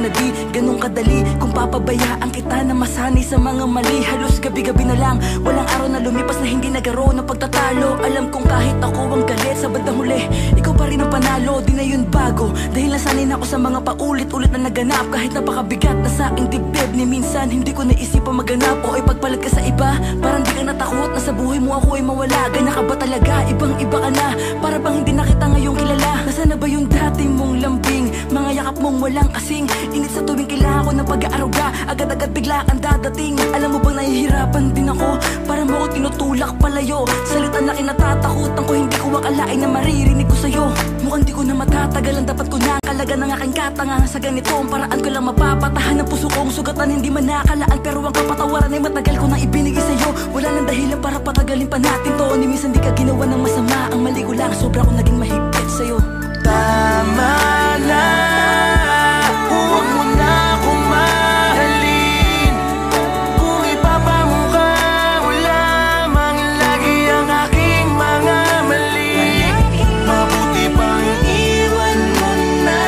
na di ganun kadali kung papabayaan kita na masanay sa mga mali. Halos gabi-gabi na lang, walang araw na lumipas na hindi nagkaroon ng pagtatalo. Alam kong kahit ako ang galit sa bandang huli, ikaw pa rin ang panalo, di na yun bago. Dahil nasanay na ako sa mga paulit-ulit na naganap. Kahit napakabigat na sa aking dibdib, ni minsan hindi ko naisip ang maganap. O ipagpalag ka sa iba, parang di ka natakot na sa buhay mo ako ay mawala. Ganyan ka ba talaga? Ibang-iba ka na, para bang hindi na kita ngayong kilala. Nasaan na ba yung dati mong lambing, mga yakap mong walang kasing init sa tuwing kailangan ko ng pag-aaruga. Agad-agad bigla kang dadating. Alam mo bang nahihirapan din ako, para mo ako tinutulak palayo. Salita na kinatatakutan ko, hindi ko akalain na maririnig ko sa'yo. Mukhang di ko na matatagalan, dapat ko na kalaga ng aking katanga. Sa ganito ang paraan ko lang mapapatahan ng puso kong sugatan. Hindi man nakalaan, pero ang kapatawaran ay matagal ko nang ibinigay sa'yo. Wala nang dahilan para patagalin pa natin to. Ni minsan di ka ginawa ng masama, ang mali ko lang sobra ko naging mahigpit sa'yo. Tama na, huwag mo na akong mahalin. Kung ipapamukha mo lamang lagi ang aking mga mali, mabuti pang iwan mo na.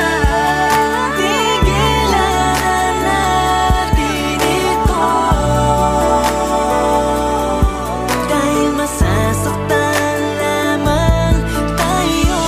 Tigilan natin ito, dahil masasaktan lamang tayo.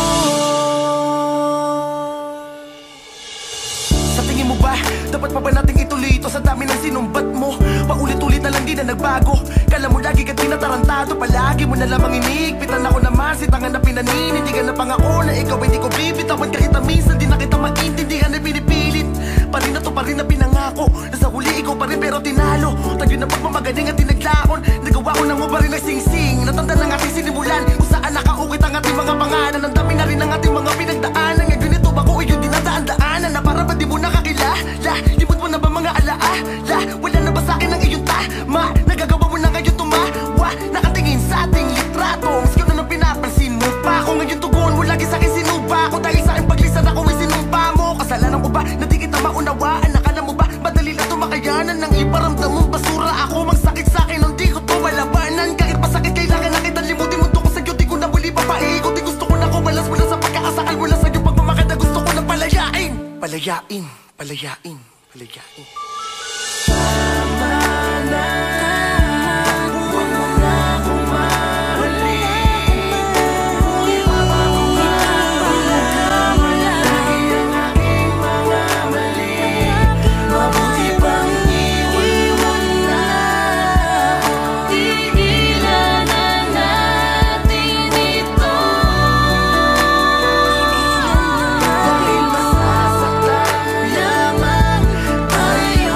Sa tingin mo ba, dapat pa ba nating ituloy ito? Sa dami ng sinumbat mo, paulit-ulit na lang di na nagbago. Kala mo lagi ka tinatarantado, palagi mo na lamang iniigpitan. Ako naman si tangan na pinaninindigan na pangako na ikaw hindi ko bibitawan. Kahit na minsan di na kita maintindihan na pinipilit. Pa rin na to, pa rin na pinangako, na sa huli ikaw pa rin pero tinalo. Tayo na pagmamagaling at tinaglaon, nagawa ko na mo pa rin ang sing-sing. Natanda ng ating sinimulan, kung saan nakaukit ang ating mga pangalan. Ang dami na rin ang ating mga pinagdaanan. Ngayon ito ba ko yung dinadaan-daanan, na para ba di mo nakakilala? Limot mo na ba mga alaala? Wala na ba sa'kin ang iyong tama? Nagagawa mo na ngayon tumawa, nakatingin sa ating litrato. Maski na nang pinapansin mo pa ako, ngayon tugon mo lagi sa'kin sinuba ko. Dahil sa'king paglisan ako may sinumpa mo. Kasalanan ko ba na di kita maunawaan? Nakala mo ba madali lang tumakayanan ng iparamdam mong basura ako? Magsakit sa'kin nung di ko to malabanan. Kahit masakit kailangan na kita limutin. Mundo ko sa'yo, di ko na muli papaikutin. Gusto ko na kumalas mula sa pagkakasakal mula sa'yo. Pagmamahal na gusto ko na palayain. Palayain, palayain, palayain. Tama na, huwag mo na akong mahalin. Kung ipapamukha mo lagi ang aking mga mali, mabuti pang iwan na. Tigilan na natin ito, Dahil masasaktan lamang tayo.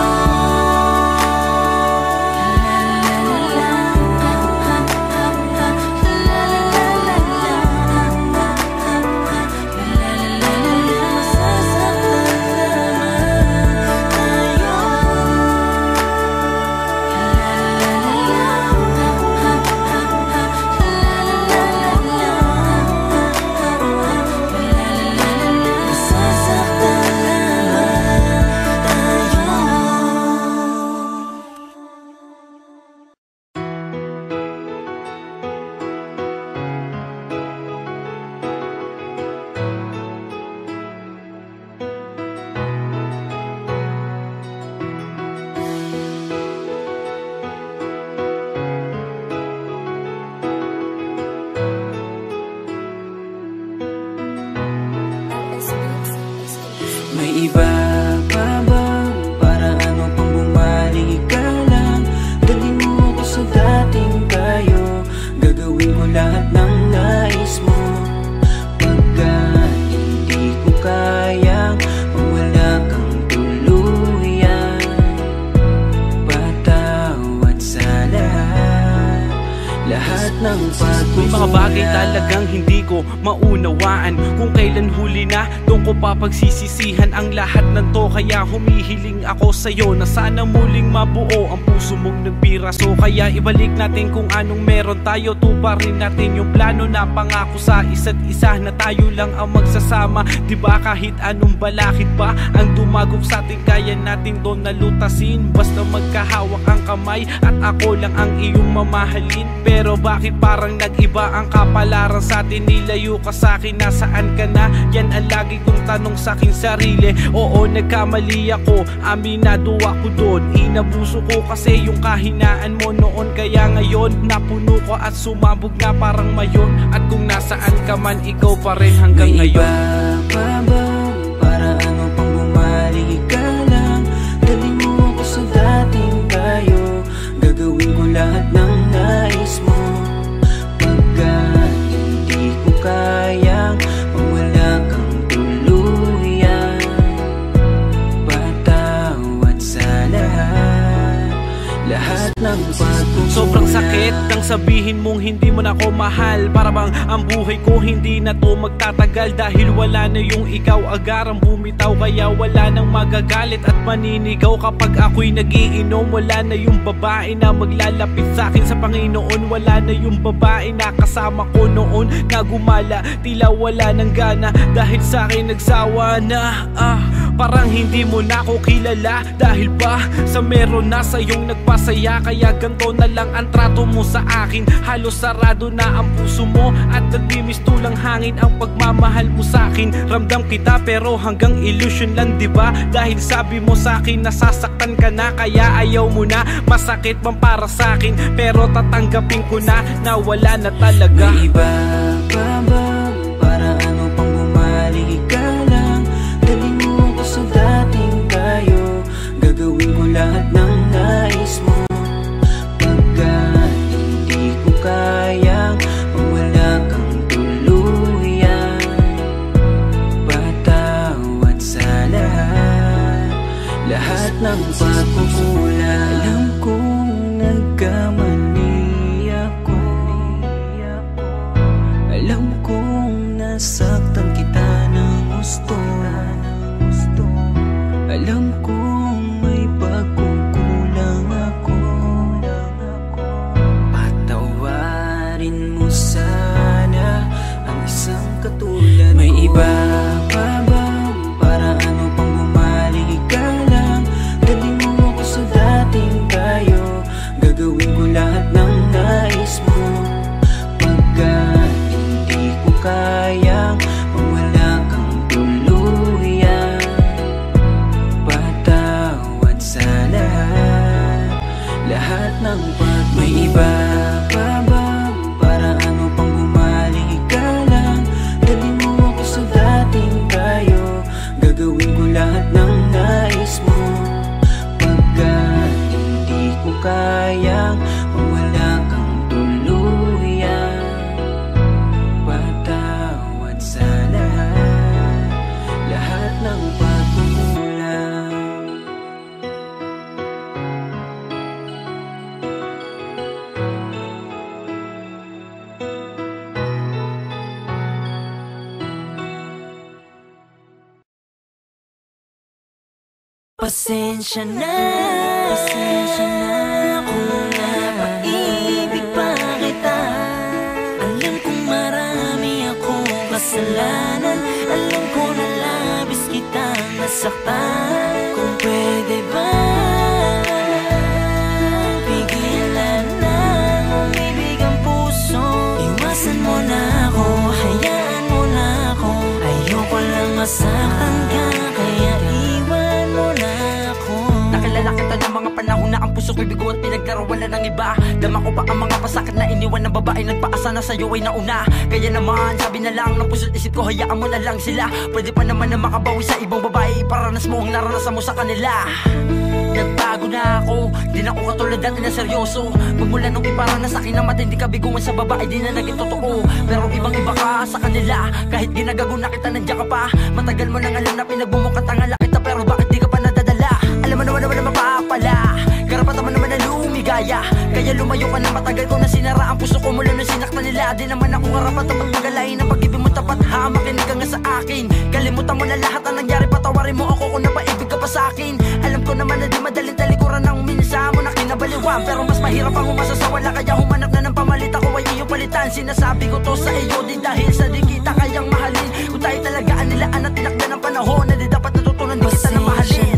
May iba pa ba? Para ano pang bumalik ka lang? Dalhin mo ko sa dating tayo. Gagawin ko lahat ng nais mo. Pagkat hindi ko kayang mawala kang tuluyan. Patawad sa lahat, lahat ng May mga bagay pagkukulang. talagang hindi ko maunawaan. Kung kailan huli na, doon ko papagsisisihan ang lahat ng to. Kaya humihiling ako sa'yo na sana muling mabuo ang puso mong nagbira. So kaya ibalik natin kung anong meron tayo. Tuparin natin yung plano na pangako sa isa't isa, na tayo lang ang magsasama. Diba kahit anong balakid pa ang dumagok sa atin, kaya natin doon nalutasin. Basta magkahawak ang kamay at ako lang ang iyong mamahalin. Pero bakit parang nag-iba ang kapalaran sa atin? Nilayo ka sa akin, nasaan ka na? Yan ang lagi kong yung tanong sa aking sarili. Oo, nagkamali ako, aminado ako doon. Inabuso ko kasi yung kahinaan mo noon. Kaya ngayon, napuno ko at sumabog na parang mayon. At kung nasaan ka man, ikaw pa rin hanggang ngayon. May iba pa ba? Para ano pang bumalik ka lang? Dalhin mo ako sa dating tayo. Gagawin ko lahat ng nais mo. Pagkat hindi ko kayang mawala kang tuluyan. Patawad sa lahat ng pagkukulang. Sobrang sakit nang sabihin mong hindi mo na ako mahal. Para bang ang buhay ko hindi na to magtatagal. Dahil wala na yung ikaw, agarang bumitaw. Kaya wala nang magagalit at maninigaw. Kapag ako'y nagiinom, wala na yung babae na maglalapit sa akin sa Panginoon. Wala na yung babae na kasama ko noon na gumala, tila wala nang gana. Dahil sa akin nagsawa na. Parang hindi mo na ako kilala. Dahil ba sa meron na sa iyong nagpasaya. Kaya ganto na lang ang trato mo sa akin. Halos sarado na ang puso mo at nagmimistulang hangin ang pagmamahal mo sa akin. Ramdam kita pero hanggang illusion lang, diba? Dahil sabi mo sa akin nasasaktan ka na, kaya ayaw mo na. Masakit man para sa akin pero tatanggapin ko na na wala na talaga. May iba pa ba? Para ano pang bumalik ka lang? Dalhin mo ako sa dating tayo. Gagawin ko lahat ng nais mo. Pagkat hindi ko kayang mawala kang tuluyan. Patawad sa lahat ng pagkukulang. Alam kong nagkamali ako. Alam kong nasaktan kita ng gusto. Alam kong may pagkukulang ako. Patawarin mo sana ang isang katulad ko. May iba pa ba? Para ano pang bumalik ka lang? Dalhin mo ako sa dating tayo. Gagawin ko lahat ng nais mo. Pagkat hindi ko kayang mawala kang tuluyan. Patawad sa lahat ng pagkukulang. May iba pa ba? Para ano pang bumalik ka lang? Dalhin mo ako sa dating tayo. Gagawin ko lahat ng nais mo. Pagkat hindi ko kayang mawala kang tuluyan. Patawad sa lahat ng pagkukulang. Pasensya na kung napaibig pa kita. Alam kong marami akong kasalanan. Alam ko na labis kitang nasaktan. Kung pwede ba pigilan na umibig ang puso. Iwasan mo na ako, hayaan mo na ako. Ayoko lang masaktan ka, kaya iwan mo na ako. Nakilala kita ng mga panahon na ang puso ko'y bigo at pinaglarawan na ng iba. Dama ko pa ang mga pasakit na iniwan ng babae. Nagpaasa na sa'yo ay nauna. Kaya naman sabi na lang ng puso't isip ko, hayaan mo na lang sila. Pwede pa naman na makabawi sa ibang babae. Paranas mo ang naranasan mo sa kanila. Nagbago na ako, di na ako katulad dati na seryoso. Magmula nung iparanas sa akin na matindi kabiguan sa babae, di na naging totoo. Pero ibang iba ka sa kanila. Kahit ginagago na kita, nandiyan ka pa. Matagal mo nang alam na pinagbumukat ang ala kita. Pero bakit di ka pa nadadala? Alam mo naman na mapapala. Karapatan mo naman na lumigaya. Kaya lumayo ka na, matagal ko na sinara ang puso ko mula nung sinaktan nila. Di naman ako karapatan magpagalain ang pag-ibig mo tapat. Ha, makinig ka nga sa akin. Kalimutan mo na lahat ang nangyari. Patawarin mo ako kung napaibig ka pa sa akin. Alam ko naman na di madaling talikuran ng minsa mo na kinabaliwan. Pero mas mahirap ang umasa sa wala. Kaya humanap na ng pamalit, ako ay iyong palitan. Sinasabi ko to sa iyo di dahil sa di kita kayang mahalin. Kung tayo talaga ang nilaan at tinakda ng panahon, na di dapat natutunan di kita na mahalin.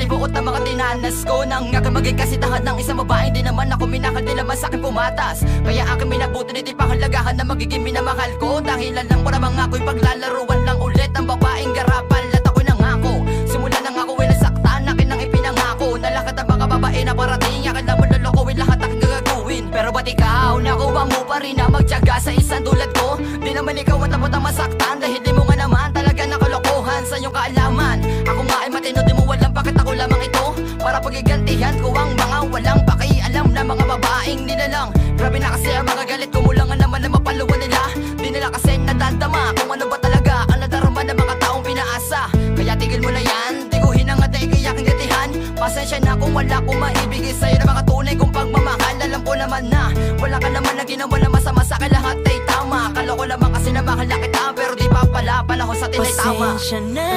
Libuot na mga dinanas ko nang aking maging kasitahan ng isang babaeng di naman ako minakal, di naman sa akin pumatas. Kaya aking minabuti nito'y pahalagahan na magiging minamahal ko. Dahilan lang mo namang ako'y paglalaruan lang ulit ang babaeng garapal. At ako'y nangako, simula nang ako'y nasaktan, akin nang ipinangako na lahat ang mga babae na parating akin na malolokohin, lahat aking gagawin. Pero ba't ikaw, nakuha mo pa rin na magtiyaga sa isang tulad ko? Di naman ikaw ang tapot ang masaktan, dahil di mo nga naman talaga nakalokohan sa iyong kaalaman. Ako nga ay matino, di mo walang bakit ako lamang ito para pagigantihan ko ang mga walang pakialam na mga babaeng nilalang. Grabe na kasi ang mga galit ko, mulangan naman na mapaluan nila. Di nila kasi nadadama kung ano ba talaga ang nadarama ng mga taong pinaasa. Kaya tigil mo na yan, tiguhin ang aday kay aking gatihan. Pasensya na kung wala kong maibigay sa'yo na mga tunay kong pagmamahal. Alam ko naman na wala ka naman na ginawa na masama sa akin, lahat ay tama. Akala ko naman kasi na mahal na kita, pero di pa pala panahon sa atin ay tama. Pasensya na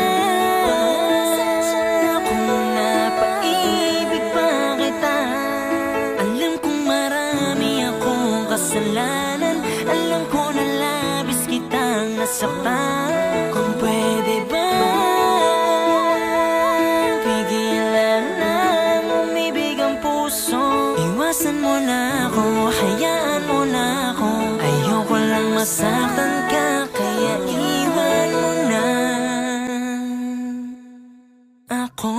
kung napaibig pa kita. Alam kong marami akong kasalanan, alam ko na labis kitang nasaktan. Kung pwede ba pigilan lang umibig ang puso, iwasan mo na ako, hayaan mo na ako. Ayoko lang masaktan ka, kaya iwan mo na ako.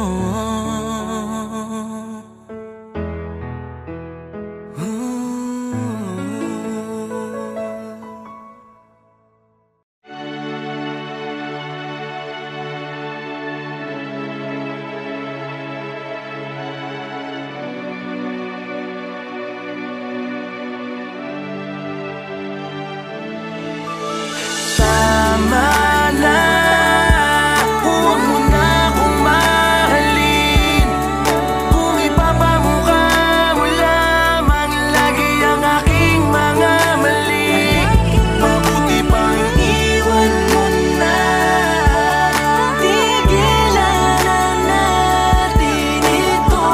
Tama na, huwag mo na akong mahalin. Kung ipapamukha mo lamang lagi ang aking mga mali, mabuti pang iwan mo na. Tigilan na natin ito,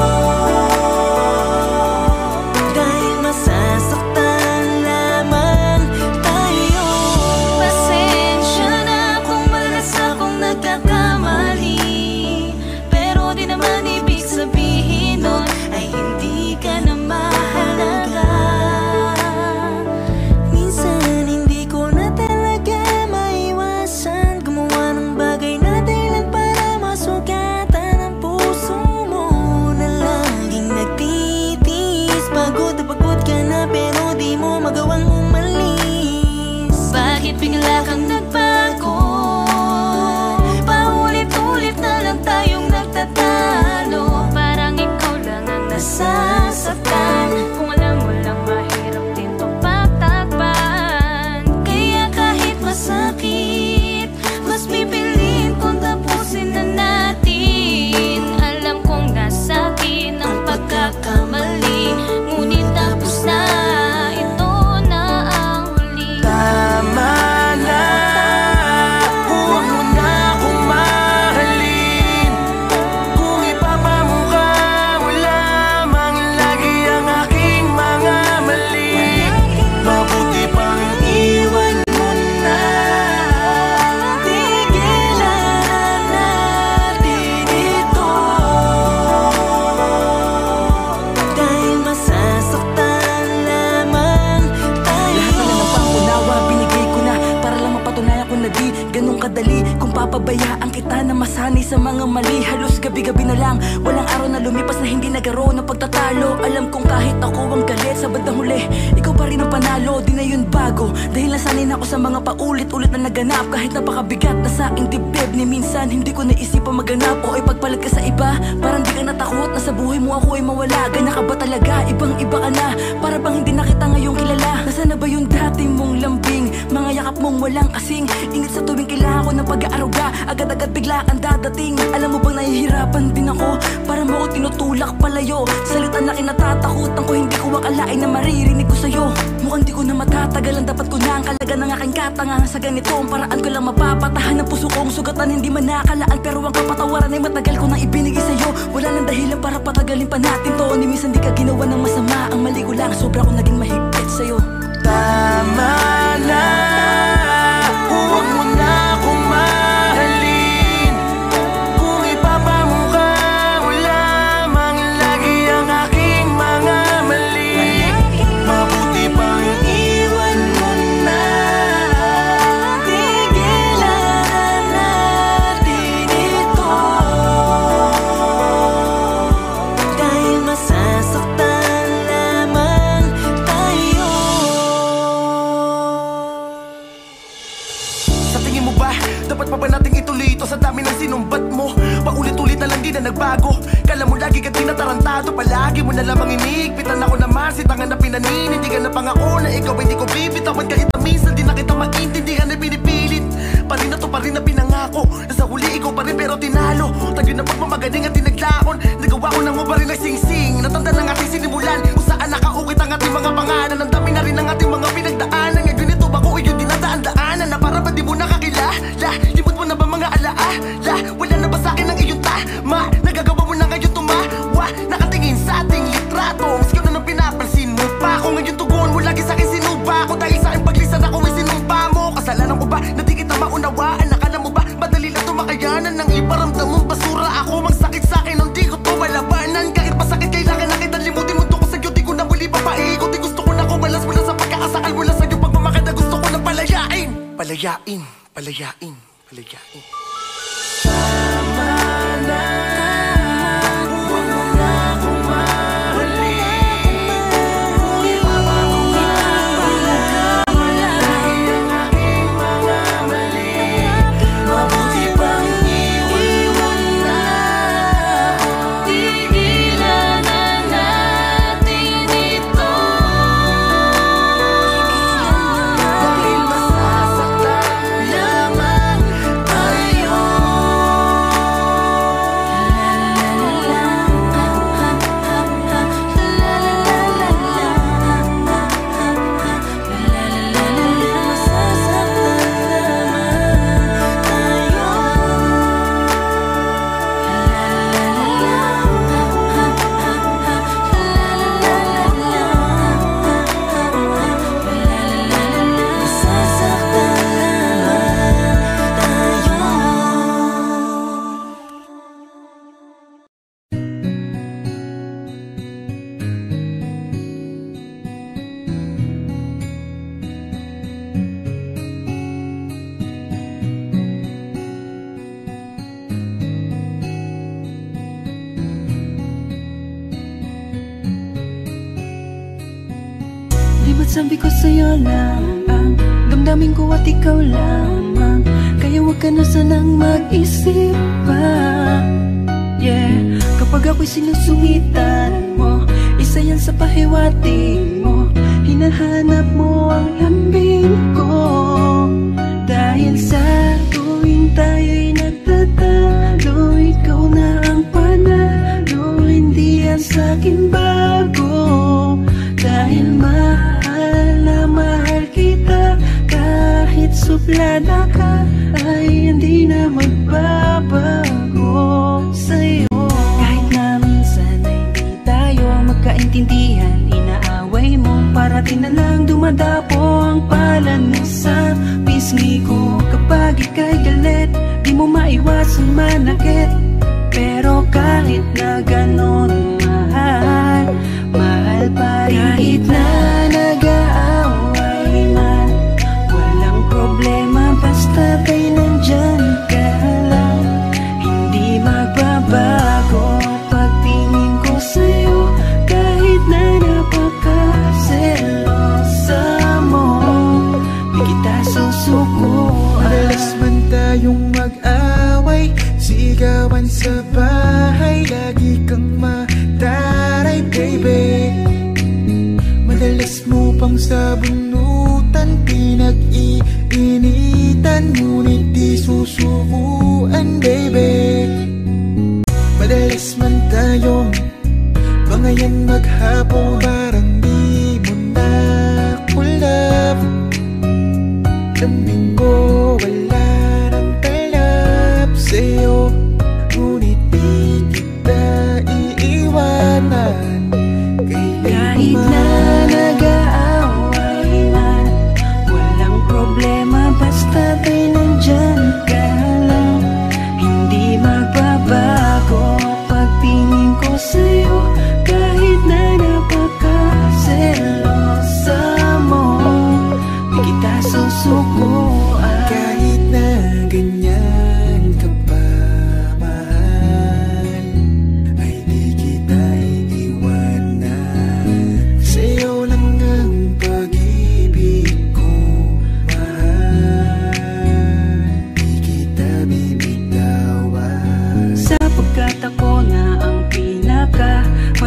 Dahil masasaktan lamang tayo. Pasensya na kung madalas akong nagkakamali, pero di naman ibig sabihin nun ay hindi ka na mahalaga. Minsan hindi ko na talaga maiwasan gumawa ng bagay na dahilan para masugatan ang puso mo na laging nagtitiis. Pagod na pagod ka na pero di mo magawang umalis. Bakit bigla kang nagbago? Paulit-ulit na lang tayong nagtatalo, parang ikaw lang ang nasasaktan. Kung alam mo lang mahirap din to pagtakpan, kaya kahit masakit, mas pipiliin kong tapusin na natin. Alam kong nasa akin ang pagkakamali, ngunit tapos na, ito na ang huli. tama na, huwag mo na akong mahalin. Kung ipapamukha mo lamang lagi ang aking mga mali, mabuti pang iwan mo na. Tigilan na natin ito, Dahil masasaktan lamang tayo. Lahat na ng pangunawa binigay ko na para lang mapatunayan ko na di ganun kadali kung papabayaan kita na masanay sa mga mali. Halos gabi-gabi na lang, walang araw na lumipas na hindi nagkaroon ng pagtatalo. Alam kong kahit ako ang galit sa bandang huli, ikaw pa rin ang panalo, di na yun bago. Dahil nasanay na ako sa mga paulit-ulit na naganap, kahit napakabigat na sa aking dibdib. Ni minsan hindi ko naisipang maganap o ipagpalit ka sa iba. Parang di ka natakot na sa buhay mo ako ay mawala. Ganyan ka ba talaga? Ibang-iba ka na, para bang hindi na kita ngayong kilala. Nasaan na ba yung dati mong lambing, mga yakap mong walang kasing? Ingit sa tuwing kailangan ko ng pag-aaruga, agad-agad bigla ang dadating. Alam mo bang nahihirapan din ako, para mo ako tinutulak palayo. Salita na kinatatakutan ko, hindi ko akalain na maririnig ko sa'yo. Mukhang di ko na matatagalan, dapat ko na ang kalaga ng aking katangahan. Sa ganito ang paraan ko lang mapapatahan ng puso kong sugatan, hindi man nakalaan. Pero ang kapatawaran ay matagal ko nang ibinigay sa'yo. Wala nang dahilan para patagalin pa natin to. Ni minsan di ka ginawa ng masama, ang mali ko lang sobra ko naging mahigpit sa'yo. tama na, huwag mo na akong mahalin. Kung ipapamukha di na nagbago. Kala mo lagi ka tinatarantado, palagi mo na lamang iniigpitan. Ako naman si tangan na pinaninindigan na pangako na ikaw hindi ko bibitawan. Kahit na minsan di na kita maintindihan na pinipilit. Pa rin na to, pa rin na pinangako. Nasa huli ikaw pa rin pero tinalo. Tagyo na pagmamagaling at tinaglaon. Nagawa ko ng uba rin nagsing-sing. Natanda ng ating sinimulan kung saan nakaukit ang ating mga pangalan. Ang dami na rin ang ating mga pinagdaanan. Ngayon ito ba ko iyon dinadaan-daanan na para ba di mo nakakilala? Limot mo na ba mga alaala? Wala na ba sa'kin ang iyong tama? Nagagawa mo na ngayon tumawa. Nakatingin sa ating litrato. Mas ko na nang pinapansin mo pa ako. Ngayon tugon mo lagi sa'kin sinuba ko. Dahil sa'kin paglisan ako may sinumpa mo. Kasalanan ko ba na di kita maunawaan? Nakala mo ba madali lang tumakayanan? Nang iparamdam mong basura ako. Magsakit sa'kin nung di ko to malabanan. Kahit masakit kailangan na kita limutin mo to ko sa'yo. Di ko na muli papaikutin. Gusto ko na kumalas mula sa pagkakasakal mula sa'yo. Pagmamakad na gusto ko na palayain. Palayain, palayain, palayain. Tama na. Huwag mo na akong mahalin. Iwawa ko nga wala. Dahil ang aking mga mali. Mabuti pang iwan na. Tigilan na natin ito. Dahil masasaktan lamang tayo. Di ba't sabi ko sa'yo lang ang damdamin ko at ikaw lamang. Kaya wag ka na sanang mag-isip pa. Yeah, kapag ako'y sinusungitan mo, isa yan sa pahiwati mo. Hinahanap mo ang lambing ko. Dahil sa tuwing tayo'y nagtatalo, ikaw na ang panalo. Hindi yan sa'kin bago. Dahil mahal na mahal kita. Kahit suplada ka ay hindi na magbabago sa'yo. Kahit na minsan ay hindi tayo magkaintindihan, inaaway mo, parating na lang dumadapo ang palad mo sa pisngi ko. Kapag ika'y galit, di mo maiwasan manakit. Pero kahit na ganon mahal, mahal pa rin. Kahit na nag-aaway man, walang problema basta tayo nandyan ka lang. Hindi magbabago pagtingin ko sa'yo. Kahit na napakaselosa mo, di kita susukuan. Madalas man tayong mag-away, sigawan sa bahay, lagi kang mataray, baby. Madalas mo pang sabunutan, pinag-iinitan, ngunit di susukuan, baby. Madalas man tayong bangayan maghapon, parang di mo na kulap. Lambing ko wala nang talap sa'yo, ngunit di kita iiwanan. Kahit na nag-aaway man, walang problema basta tayo nandyan ka lang. Hindi magbabago pagtingin ko sa'yo. Kahit na napakaselosa mo, di kita susukuan. Kahit na ganyan ka pa mahal, ay di kita iiwanan. Sa'yo lang ang pag-ibig ko, mahal, di kita bibitawan. Sapagkat ako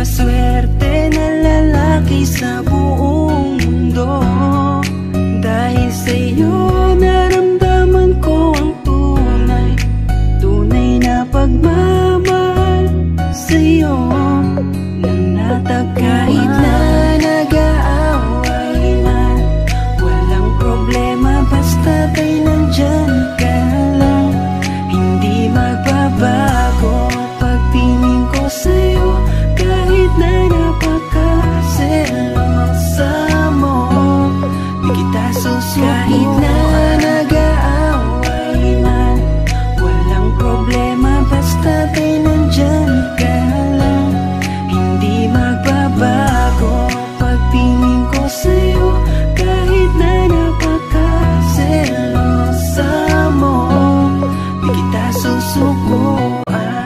maswerte na lalaki sa buong mundo. Dahil sa'yo naramdaman ko ang tunay na pagmamahal sa'yo. Nang natagpuan na nag-aaway man, walang problema basta tayo nandyan ka lang. Hindi magbabago pagtingin ko sa'yo, kahit na napakaselosa mo. Di kita susuko kahit na nag-aaway man, walang problema basta tayo nandyan ka lang. Hindi magbabago pagtingin ko sa'yo, kahit na napakaselosa mo. Di kita susukuan.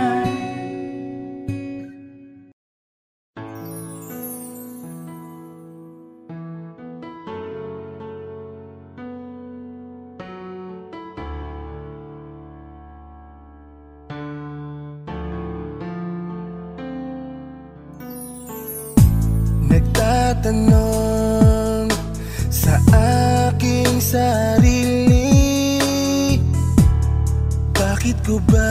Nagtatanong sa aking sarili, bakit ko ba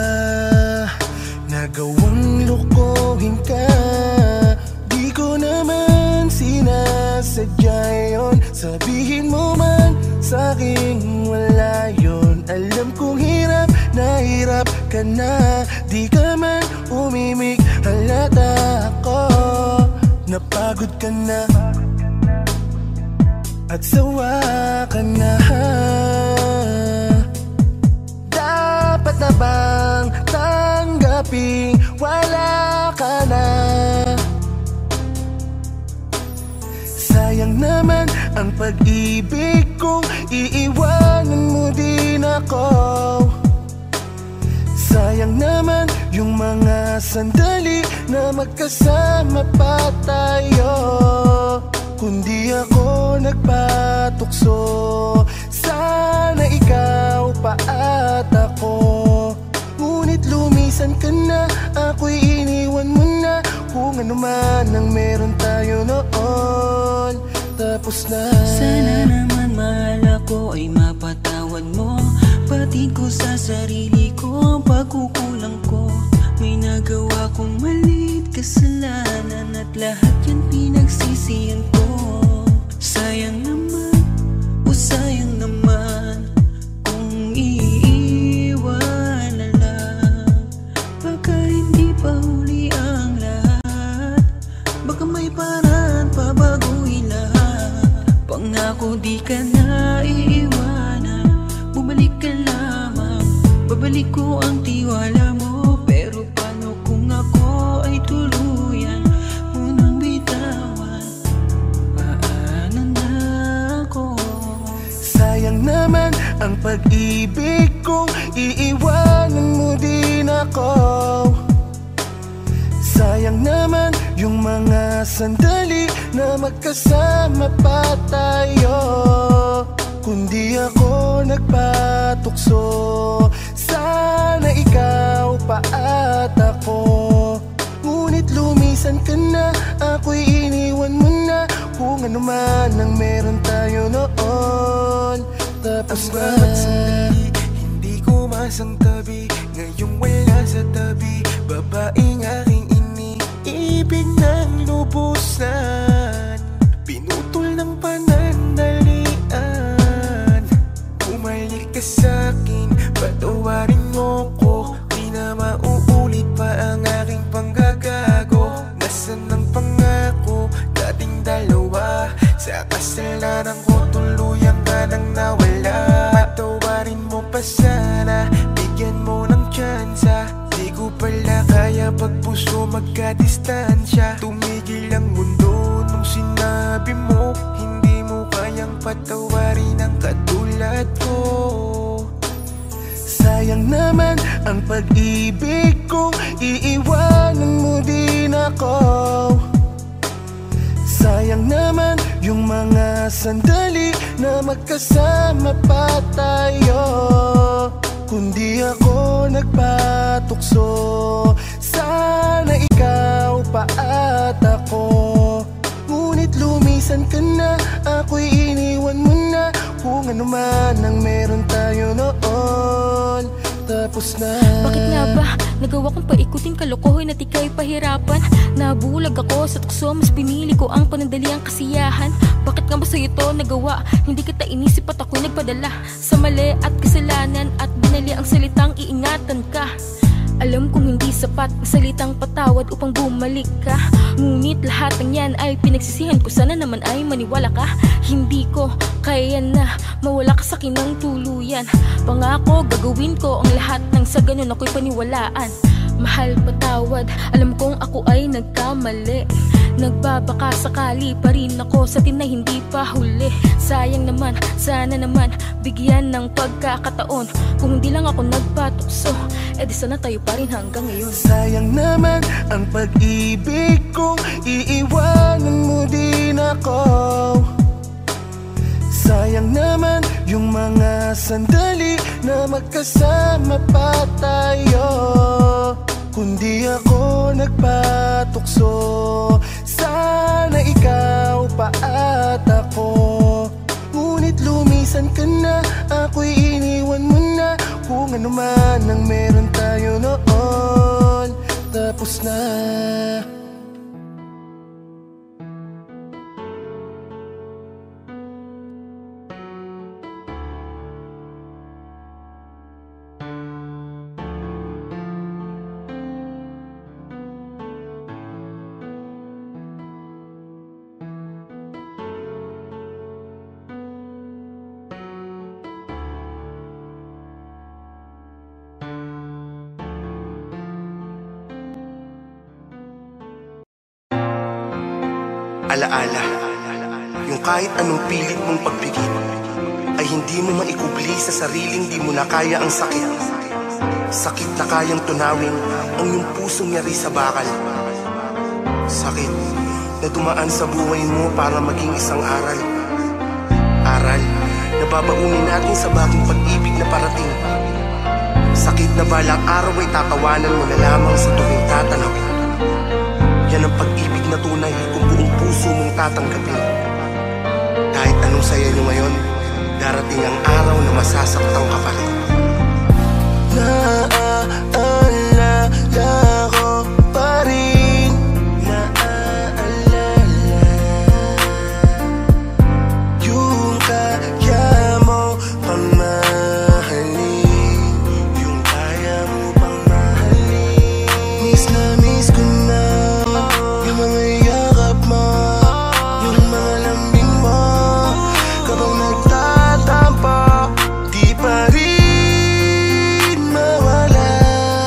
nagawang lokohin ka? Di ko naman sinasadya yun, sabihin mo man sa'king wala yun. Alam kong hirap na hirap ka na, di ka man umimik, halata ako. Napagod ka na at sawa ka na. Dapat na bang tanggaping wala ka na? Sayang naman ang pag-ibig kong iiwanan mo din ako. Sayang naman yung mga sandali na magkasama pa tayo. Kundi ako nagpatukso, sana ikaw pa at ako. Ngunit lumisan ka na, ako'y iniwan mo na. Kung ano man ang meron tayo noon, tapos na. Sana naman mahal ako ay mapatawad mo. Batid ko sa sarili ko ang pagkukulang ko. May nagawa kong maliit kasalanan at lahat yan pinagsisihan ko. Sayang naman, o sayang naman kung iiwan na lang. Baka hindi pa huli ang lahat, baka may paraan pa baguhin lahat. Pangako di ka na iiwanan, bumalik ka lamang, babalik ko ang tiwala mo. Pero paano kung ako ay tuluyan mo nang bitawan? Paano na ako? Sayang naman ang pag-ibig kong iiwanan mo din ako. Sayang naman yung mga sandali na magkasama pa tayo. Kundi ako nagpatukso, sana ikaw pa at ako. Ngunit lumisan ka na, ako'y iniwan mo na. Kung ano man ang meron tayo noon, tapos na. Ang bawat sandali, hindi ko masangtabi. Ngayong wala sa tabi, babaeng aking iniibig ng lubusan. Pinutol ng panandalian. Bumalik ka sa'kin, patawarin mo ko. Di na mauulit pa ang aking panggagago. Nasaan ang pangako dating dalawa? Sa kasalanan ko tuluyang ka nang nawala. Patawarin mo pa sana, bigyan mo ng tsansa. Di ko pala kaya pag puso magkadistansya. Tumigil ang mundo nung sinabi mo hindi mo kayang patawarin ang katulad ko. Sayang naman ang pag-ibig kong iiwanan mo din ako. Sayang naman yung mga sandali na magkasama pa tayo. Kundi ako nagpatukso, sana ikaw pa at tapos na. Bakit nga ba nagawa kong paikutin kalokohin at ika'y pahirapan? Nabulag ako sa tukso, mas pinili ko ang panandaliang kasiyahan. Bakit nga ba sa'yo to nagawa? Hindi kita inisip at ako'y nagpadala sa mali at kasalanan, at binali ang salitang iingatan ka. Alam kong hindi sapat ang salitang patawad upang bumalik ka, ngunit lahat ng yan ay pinagsisihan ko. Sana naman ay maniwala ka. Hindi ko kaya na mawala ka sa akin ng tuluyan. Pangako gagawin ko ang lahat nang sa ganun ako'y paniwalaan. Mahal, patawad, alam kong ako ay nagkamali. Nagbabaka sakali pa rin ako sa tinay hindi pa huli. Sayang naman, sana naman bigyan ng pagkakataon. Kung hindi lang ako nagpatukso, edi sana tayo pa rin hanggang ngayon. Sayang naman ang pag-ibig kong iiwanan mo din ako. Sayang naman yung mga sandali na magkasama pa tayo. Kundi ako nagpatukso, sana ikaw pa at ako. Ngunit lumisan ka na, ako'y iniwan mo na. Kung ano man ang meron tayo noon, tapos na. Alaala, yung kahit anong pilit mong pagpigit ay hindi mo maikubli sa sariling di mo na kaya ang sakit. Sakit na kayang tunawin ang iyong pusong yari sa bakal. Sakit na dumaan sa buhay mo para maging isang aral. Aral na babaunin natin sa bagong pag-ibig na parating. Sakit na balang araw ay tatawanan mo na lamang sa tuwing tatanawin. Yan ang pag-ibig na tunay kung buong puso mong tatanggapin. Kahit anong saya nyo ngayon, darating ang araw na masasaktan ka pa rin. Naaalala ko pa rin, naaalala yung kaya mo pamahalin, yung kaya mo pamahalin. Miss na miss ko na yung mga yakap mo, yung mga lambing mo, kapag nagtatampo, di pa rin mawala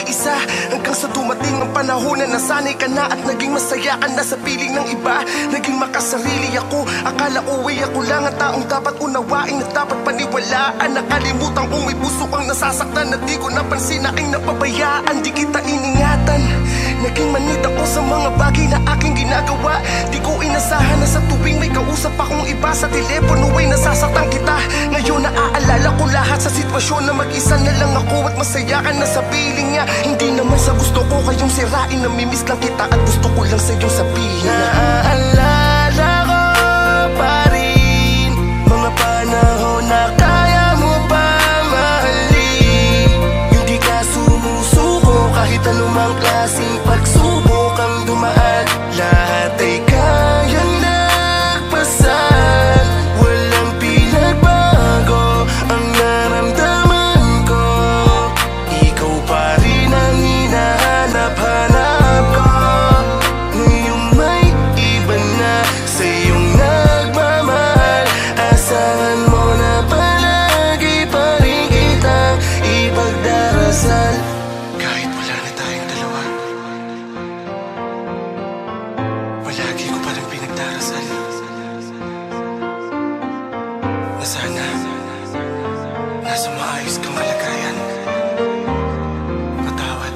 mag-iisa. Hanggang sa dumating ang panahon na nasanay ka na at naging masaya ka na sa piling ng iba. Naging makasarili ako, akala uwi ako lang ang taong dapat unawain at dapat paniwalaan. Nakalimutan kong may puso kang nasasaktan at di ko napansin na aking napabayaan. Di kita iningatan, naging manid ako sa mga bagay na aking ginagawa. Di ko inasahan na sa tuwing may kausap akong iba sa telepono ay nasasaktan kita. Ngayon naaalala ko lahat sa sitwasyon na mag-isa na lang ako at masaya ka na sa piling niya. Hindi naman sa gusto ko kayong sirain, namimiss lang kita at gusto ko lang sa iyong sabihin na naaalala ko pa rin mga panahon na kaya mo pa mahalin. Yung di ka sumusuko kahit anumang klaseng pagsubok ang dumaan. Lahat ay kayang nagpasan, walang pinagbago ang naramdaman ko. Ikaw pa rin ang hinahanap-hanap ko. Ngayong may iba na sa iyong nagmamahal, asahan mo na palagi pa rin kitang ipagdarasal. Kahit wala na tayong dalawa, palagi ko pa rin pinagdarasal na sana nasa maayos kang kalagayan. Patawad.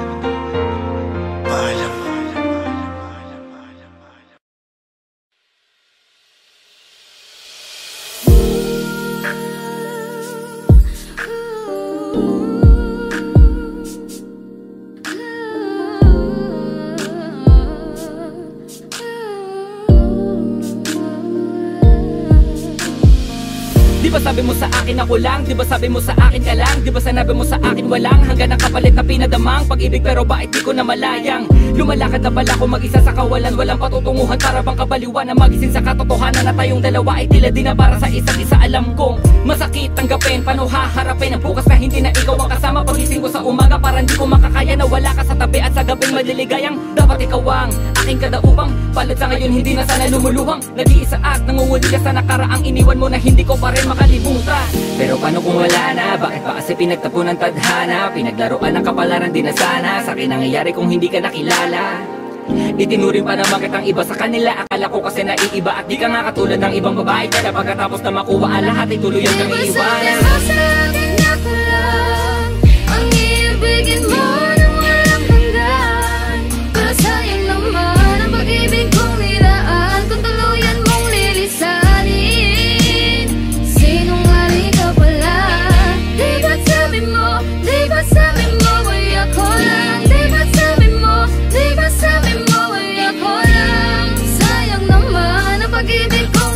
Paalam. Di ba sabi mo sa akin ako lang? Di ba sabi mo sa akin ka lang? Di ba sanabi mo sa akin walang hanggang ang kapalit na pinadamang pag-ibig, pero bakit di ko na malayang? Lumalakad na pala ko mag-isa sa kawalan, walang patutunguhan para bang kabaliwan na magising sa katotohanan na tayong dalawa ay tila di na para sa isa't isa. Alam kong masakit tanggapin, paano haharapin ang bukas na hindi na ikaw ang kasama? Pagising ko sa umaga parang di ko makakaya na wala ka sa tabi, at sa gabing maliligayang dapat ikaw ang aking kadaupang. Palit sa ngayon hindi na sana lumuluhang, nag-iisa at nangunguli ka sa nakaraang iniwan mo na hindi ko pa rin makalimutan. Pero paano kung wala na? Bakit ba kasi pinagtapunan tadhana? Pinaglaruan ng kapalaran din na sana sa akin nangyayari kung hindi ka nakilala. Itinuring pa naman kitang iba sa kanila, akala ko kasi naiiba at di ka nga katulad ng ibang babae. Kaya pagkatapos na makuha ang lahat ay tuluyan kang iiwanan. Di ba sa akin ako lang ang iibigin mo nang walang hanggan? Pero sayang naman ang pag-ibig kong nilaan kung tuluyan mong lilisanin. Sinungaling ka pala. Di ba't sabi mo ay ako lang? Di ba't sabi mo ay ako lang? Sayang naman ang pag-ibig kong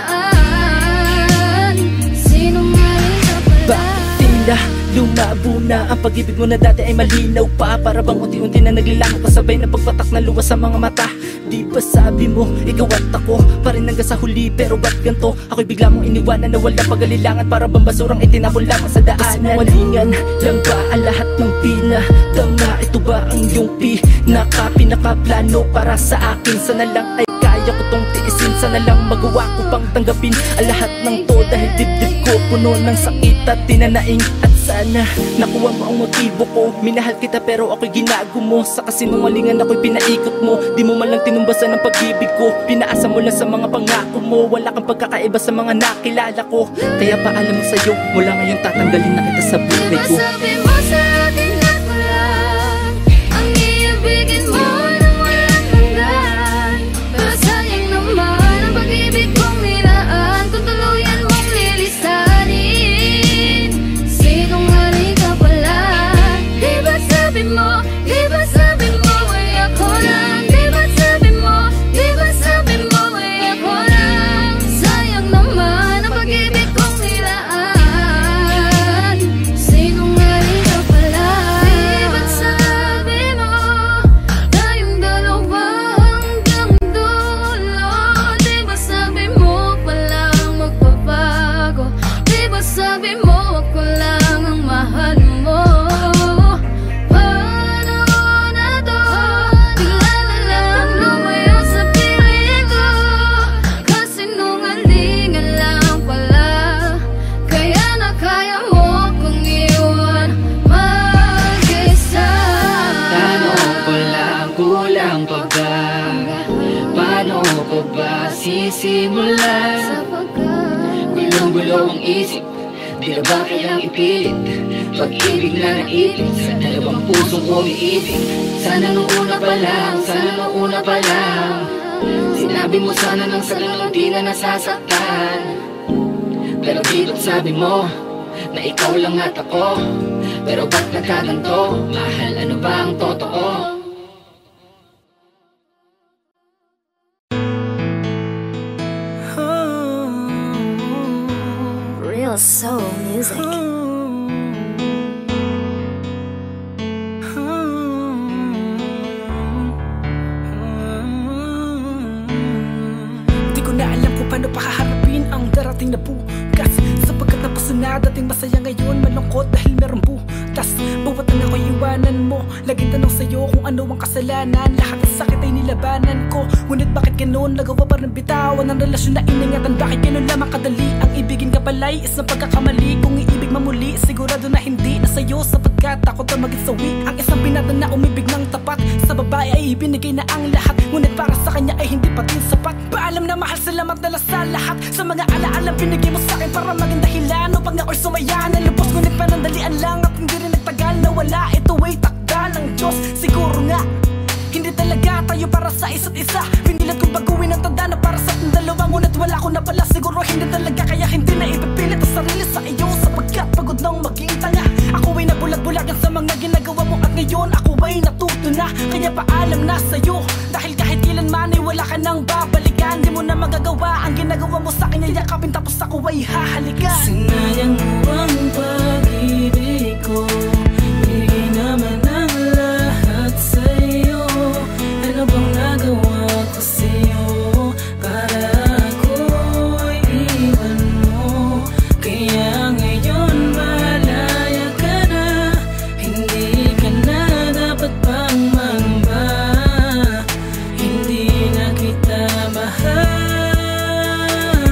nilaan. Sinungaling ka pala. Tila lumabo na ang pag-ibig mo na dati ay malinaw pa, para bang unti-unti na naglilako kasabay na pagpatak na luwas sa mga mata. Di ba sabi mo, ikaw at ako pa rin hanggang sa huli, pero ba't ganito? Ako'y bigla mong iniwanan na wala pag-alilangan, para bang basurang itinapon lamang sa daanan. Walingan lang ba ang lahat ng pinadama? Ito ba ang iyong pinakaplano para sa akin? Sana lang ay kaya ko tong tiisin, sana lang magawa ko pang tanggapin ang lahat ng to, dahil dibdib ko puno ng sakit at tinanaing. At sana nakuha mo ang motibo ko, minahal kita pero ako'y ginago mo. Sa kasinungalingan ako'y pinaikot mo, di mo man lang tinumbasan ng pag-ibig ko. Pinaasa mo lang sa mga pangako mo, wala kang pagkakaiba sa mga nakilala ko. Kaya paalam sa'yo, mula ngayon tatanggalin na kita sa buhay ko. Sabi mo sa akin ako lang ang iibigin mo nang walang hanggan. Pero sayang naman ang pag-ibig kong nilaan kung tuluyan mong lilisanin. Sinungaling ka pala. Di ba't sabi mo ay ako lang? Di ba't sabi mo ay ako lang? Sayang naman ang pag-ibig kong nilaan. Sinungaling ka pala. sinisimulan. Gulong-gulo ang isip, di na ba kailang ipilit? Pag-ibig na naipit sa dalawang pusong umiibig. Sana nung una pa lang, sana nung una pa lang sinabi mo sana nang sa ganun di na nasasaktan. Pero dito't sabi mo na ikaw lang at ako. Pero ba't nagkaganto? Mahal, ano ba ang totoo? Real soul music. Di ko na alam kung paano pakaharapin ang darating na bukas, sapagkat napasa na dating masaya ngayon malungkot dahil meron butas. Bawat na ako'y iwanan mo, laging tanong sa'yo kung ano ang kasalanan. Lahat ng sakit ay nilabanan ko, ngunit bakit ganun? Nagawa pa rin bitawan ang relasyon na iningatan. Bakit ganun lamang kadali ang ibigin ka pala'y isang pagkakamali? Kung iibig mamuli, sigurado na hindi na sa'yo, sapagkat takot na maging sawi ang isang binata na umibig ng tapat. Sa babae ay ibinigay na ang lahat, ngunit para sa kanya ay hindi pa din sapat. Paalam na mahal, salamat na lang sa lahat, sa mga alaala binigay mo sa'kin para maging dahilan upang ako'y sumaya na lubos. Ngunit panandalian lang at hindi rin nagtagal na wala. Ito ay takda ng Diyos. Siguro nga hindi talaga tayo para sa isa't isa. Pinilit kong baguhin ang tanda na para sa ating dalawa, ngunit wala ko na pala. Siguro hindi talaga, kaya hindi na ipipilit ang sarili sa iyo, sapagkat pagod nang maging tanga. Ako ay nabulag-bulagan sa mga ginagawa mo at ngayon ako ay natuto na. Kaya paalam na sa'yo, dahil kahit kailanman ay wala ka nang babalikan. Di mo na magagawa ang ginagawa mo sa akin, yakapin tapos ako ay hahalikan. Sinayang mo ang pag-ibig ko, bigay naman ang lahat sa'yo. Ano bang nagawa ko sa'yo para ako'y iwan mo? Kaya ngayon malaya ka na, hindi ka na dapat pang mangamba. Hindi na kita mahal,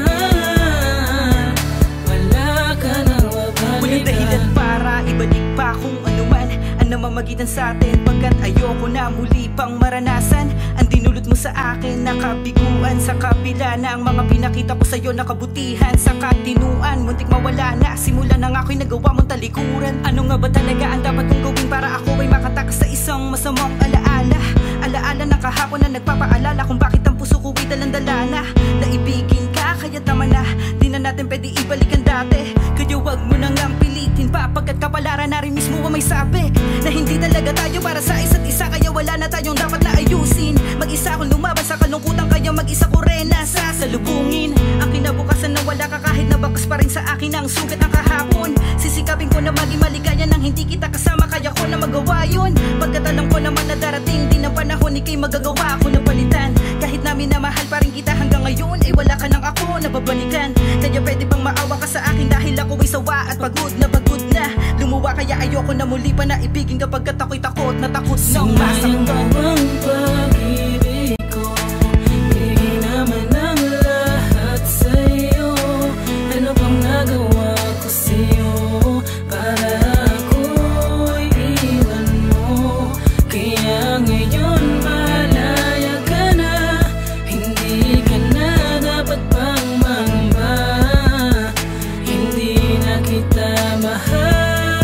wala ka nang mabalikan. Walang dahilan para ibalik pa kung ano man ang namamagitan sa atin, pagkat ayoko na muli pang maranasan ang dinulot mo sa akin na kabiguan. Sa kabila na ang mga pinakita ko sa'yo na kabutihan, sa katinuan muntik mawala na, simula na nga ako'y nagawa mong talikuran. Ano nga ba talaga ang dapat kong gawin para ako ay makatakas sa isang masamang alaala? Alaala ng kahapon na nagpapaalala kung bakit ang puso ko ay dalandala na. Naibigin ka kaya tama na, di na natin pwede ibalik ang dati. Kaya wag mo nang ang pilitin pa, pagkat kapalaran na rin mismo ang may sabi na hindi talaga tayo para sa isa't isa. Kaya wala na tayong dapat na ayusin. Mag-isa akong lumaban sa kalungkutan, kaya mag-isa ko rin nasasalubungin ang kinabukasan na wala ka, kahit na bakas pa rin sa akin ang sugat ng kahapon. Sisikapin ko na maging maligaya nang hindi kita kasama, kaya ko na magawa yun, pagkat alam ko naman na darating din ang panahon ika'y magagawa ako ng palitan. Kahit namin na mahal pa rin kita hanggang ngayon, ay wala ka nang ako nababalikan. Kaya pwede bang maawa ka sa akin dahil ako ay sawa at pagod na lumuwa. Kaya ayoko na muli pa na ibigin kapag ako'y takot na takot nang masaktan. Sinayang pag-ibig ko, bigay naman ang lahat sa'yo. Ano bang nagawa ko sa'yo para ako'y iwan mo? Kaya ngayon malaya ka na, hindi ka na dapat pang mangamba. Hindi na kita mahal,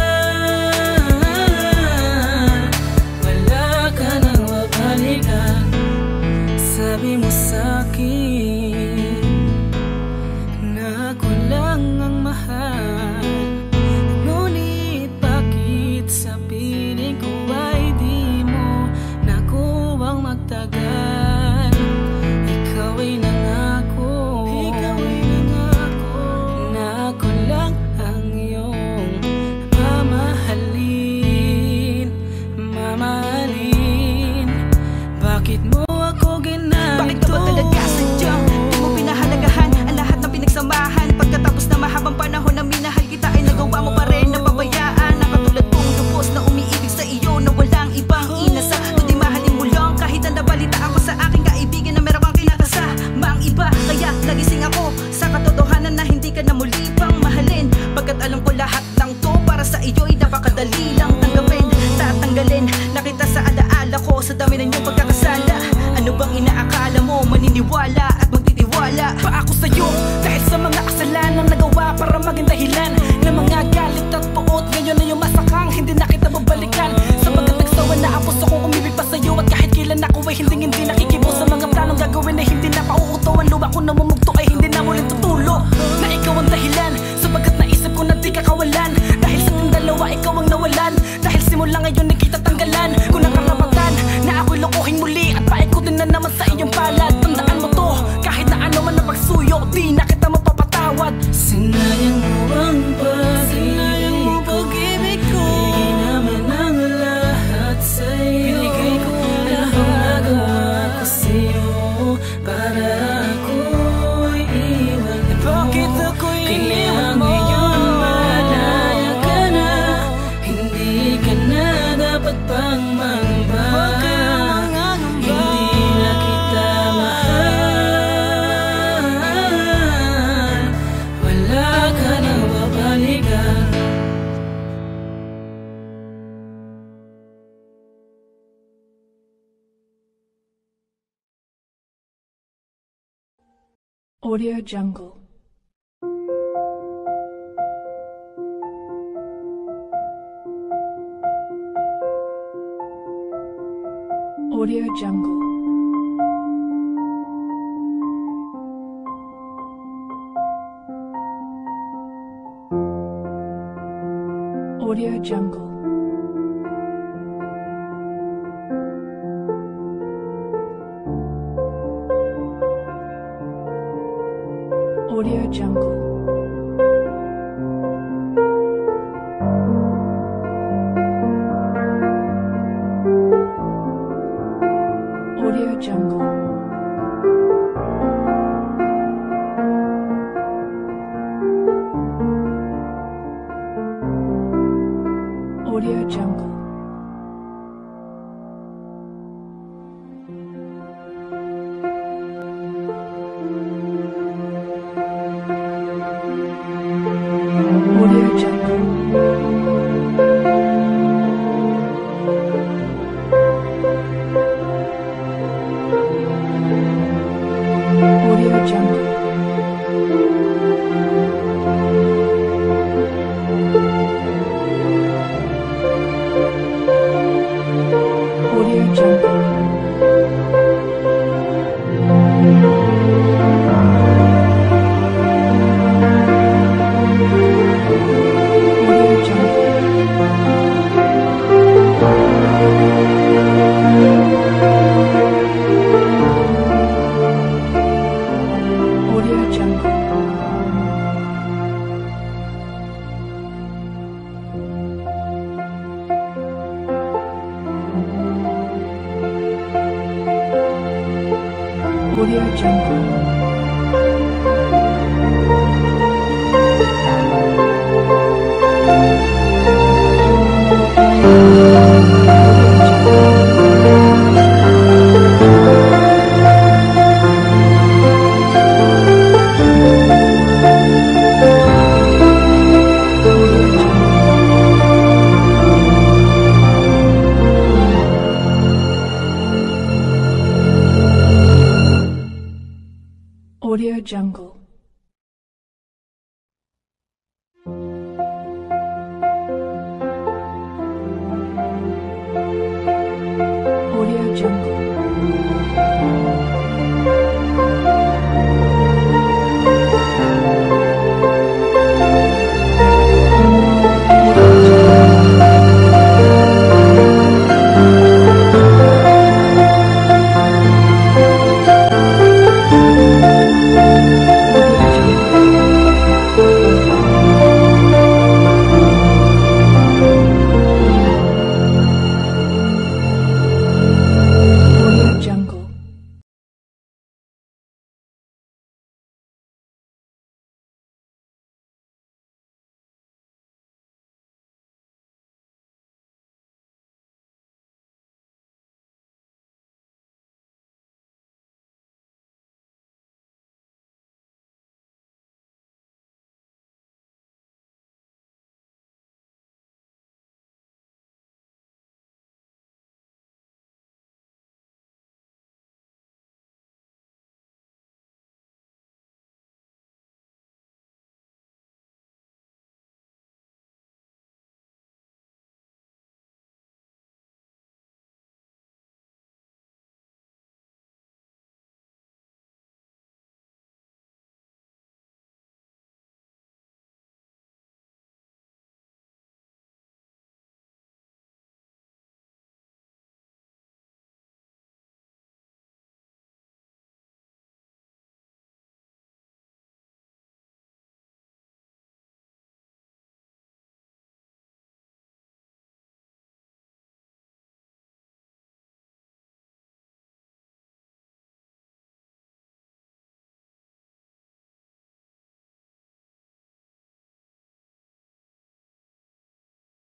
sabi mo sa'kin na ako lang ang mahal, ngunit bakit sa piling ko ay di mo nakuwang magtagal? Ikaw ay nangako na ako lang ang iyong mamahalin. Bakit mo ako ginanito? Bakit ka ba talaga sadyang di mo pinahalagahan ang lahat ng pinagsamahan? Pagkatapos na mahabang panahon na minahal kita, ay nagawa mo pa rin na pabayaan ang katulad kong lubos na umiibig sa iyo na walang ibang inasa, kundi mahalin mo lang. Kahit na nabalita ako sa aking kaibigan na meron kang kinakasamang iba, kaya nagising ako sa katotohanan na hindi ka na muli pang mahalin. Pagkat alam ko lahat ng to para sa iyo ay napakadali lang tanggapin. Tatanggalin na kita sa alaala ko, sa dami ng iyong pagkakasala. Ano bang inaakala mo? Maniniwala at magtitiwala sa'yo dahil sa mga kasalanang nagawa para maging dahilan ng mga galit at puot. Ngayon na yung masakang hindi na kita babalikan, sapagat nagsawa na ang puso kong umibig pa sa'yo. At kahit kailan ako ay hindi nakikibo sa mga planong gagawin na hindi na pauuto. Ang luha ko na mamugto ay hindi na muling tutulo, na ikaw ang dahilan sapagat naisip ko na di ka kawalan. Dahil sa ating dalawa ikaw ang nawalan, dahil simula ngayon ay kita tanggalan ko ng karapatan na ako'y lokohin muli at paikutin na naman sa iyong palad. Tandaan mo to, kahit na ano man na pagsuyo, di na kita mapapatawad. Sinayang mo ang pag-ibig ko, bigay naman ang lahat sa'yo. Binigay ko lahat ang nagawa ko sa'yo para ako'y iwan mo. Bakit ako'y iniwan mo? Ngayon malaya ka na, hindi ka na dapat pang mangamba. Hindi na kita mahal, wala ka nang babalikan. Audio Jungle. Audio Jungle. Audio Jungle. Audio Jungle. Audio Jungle. Audio Jungle. Audio Jungle. Audio Jungle. Audio Jungle. Audio Jungle. Audio Jungle. Audio Jungle.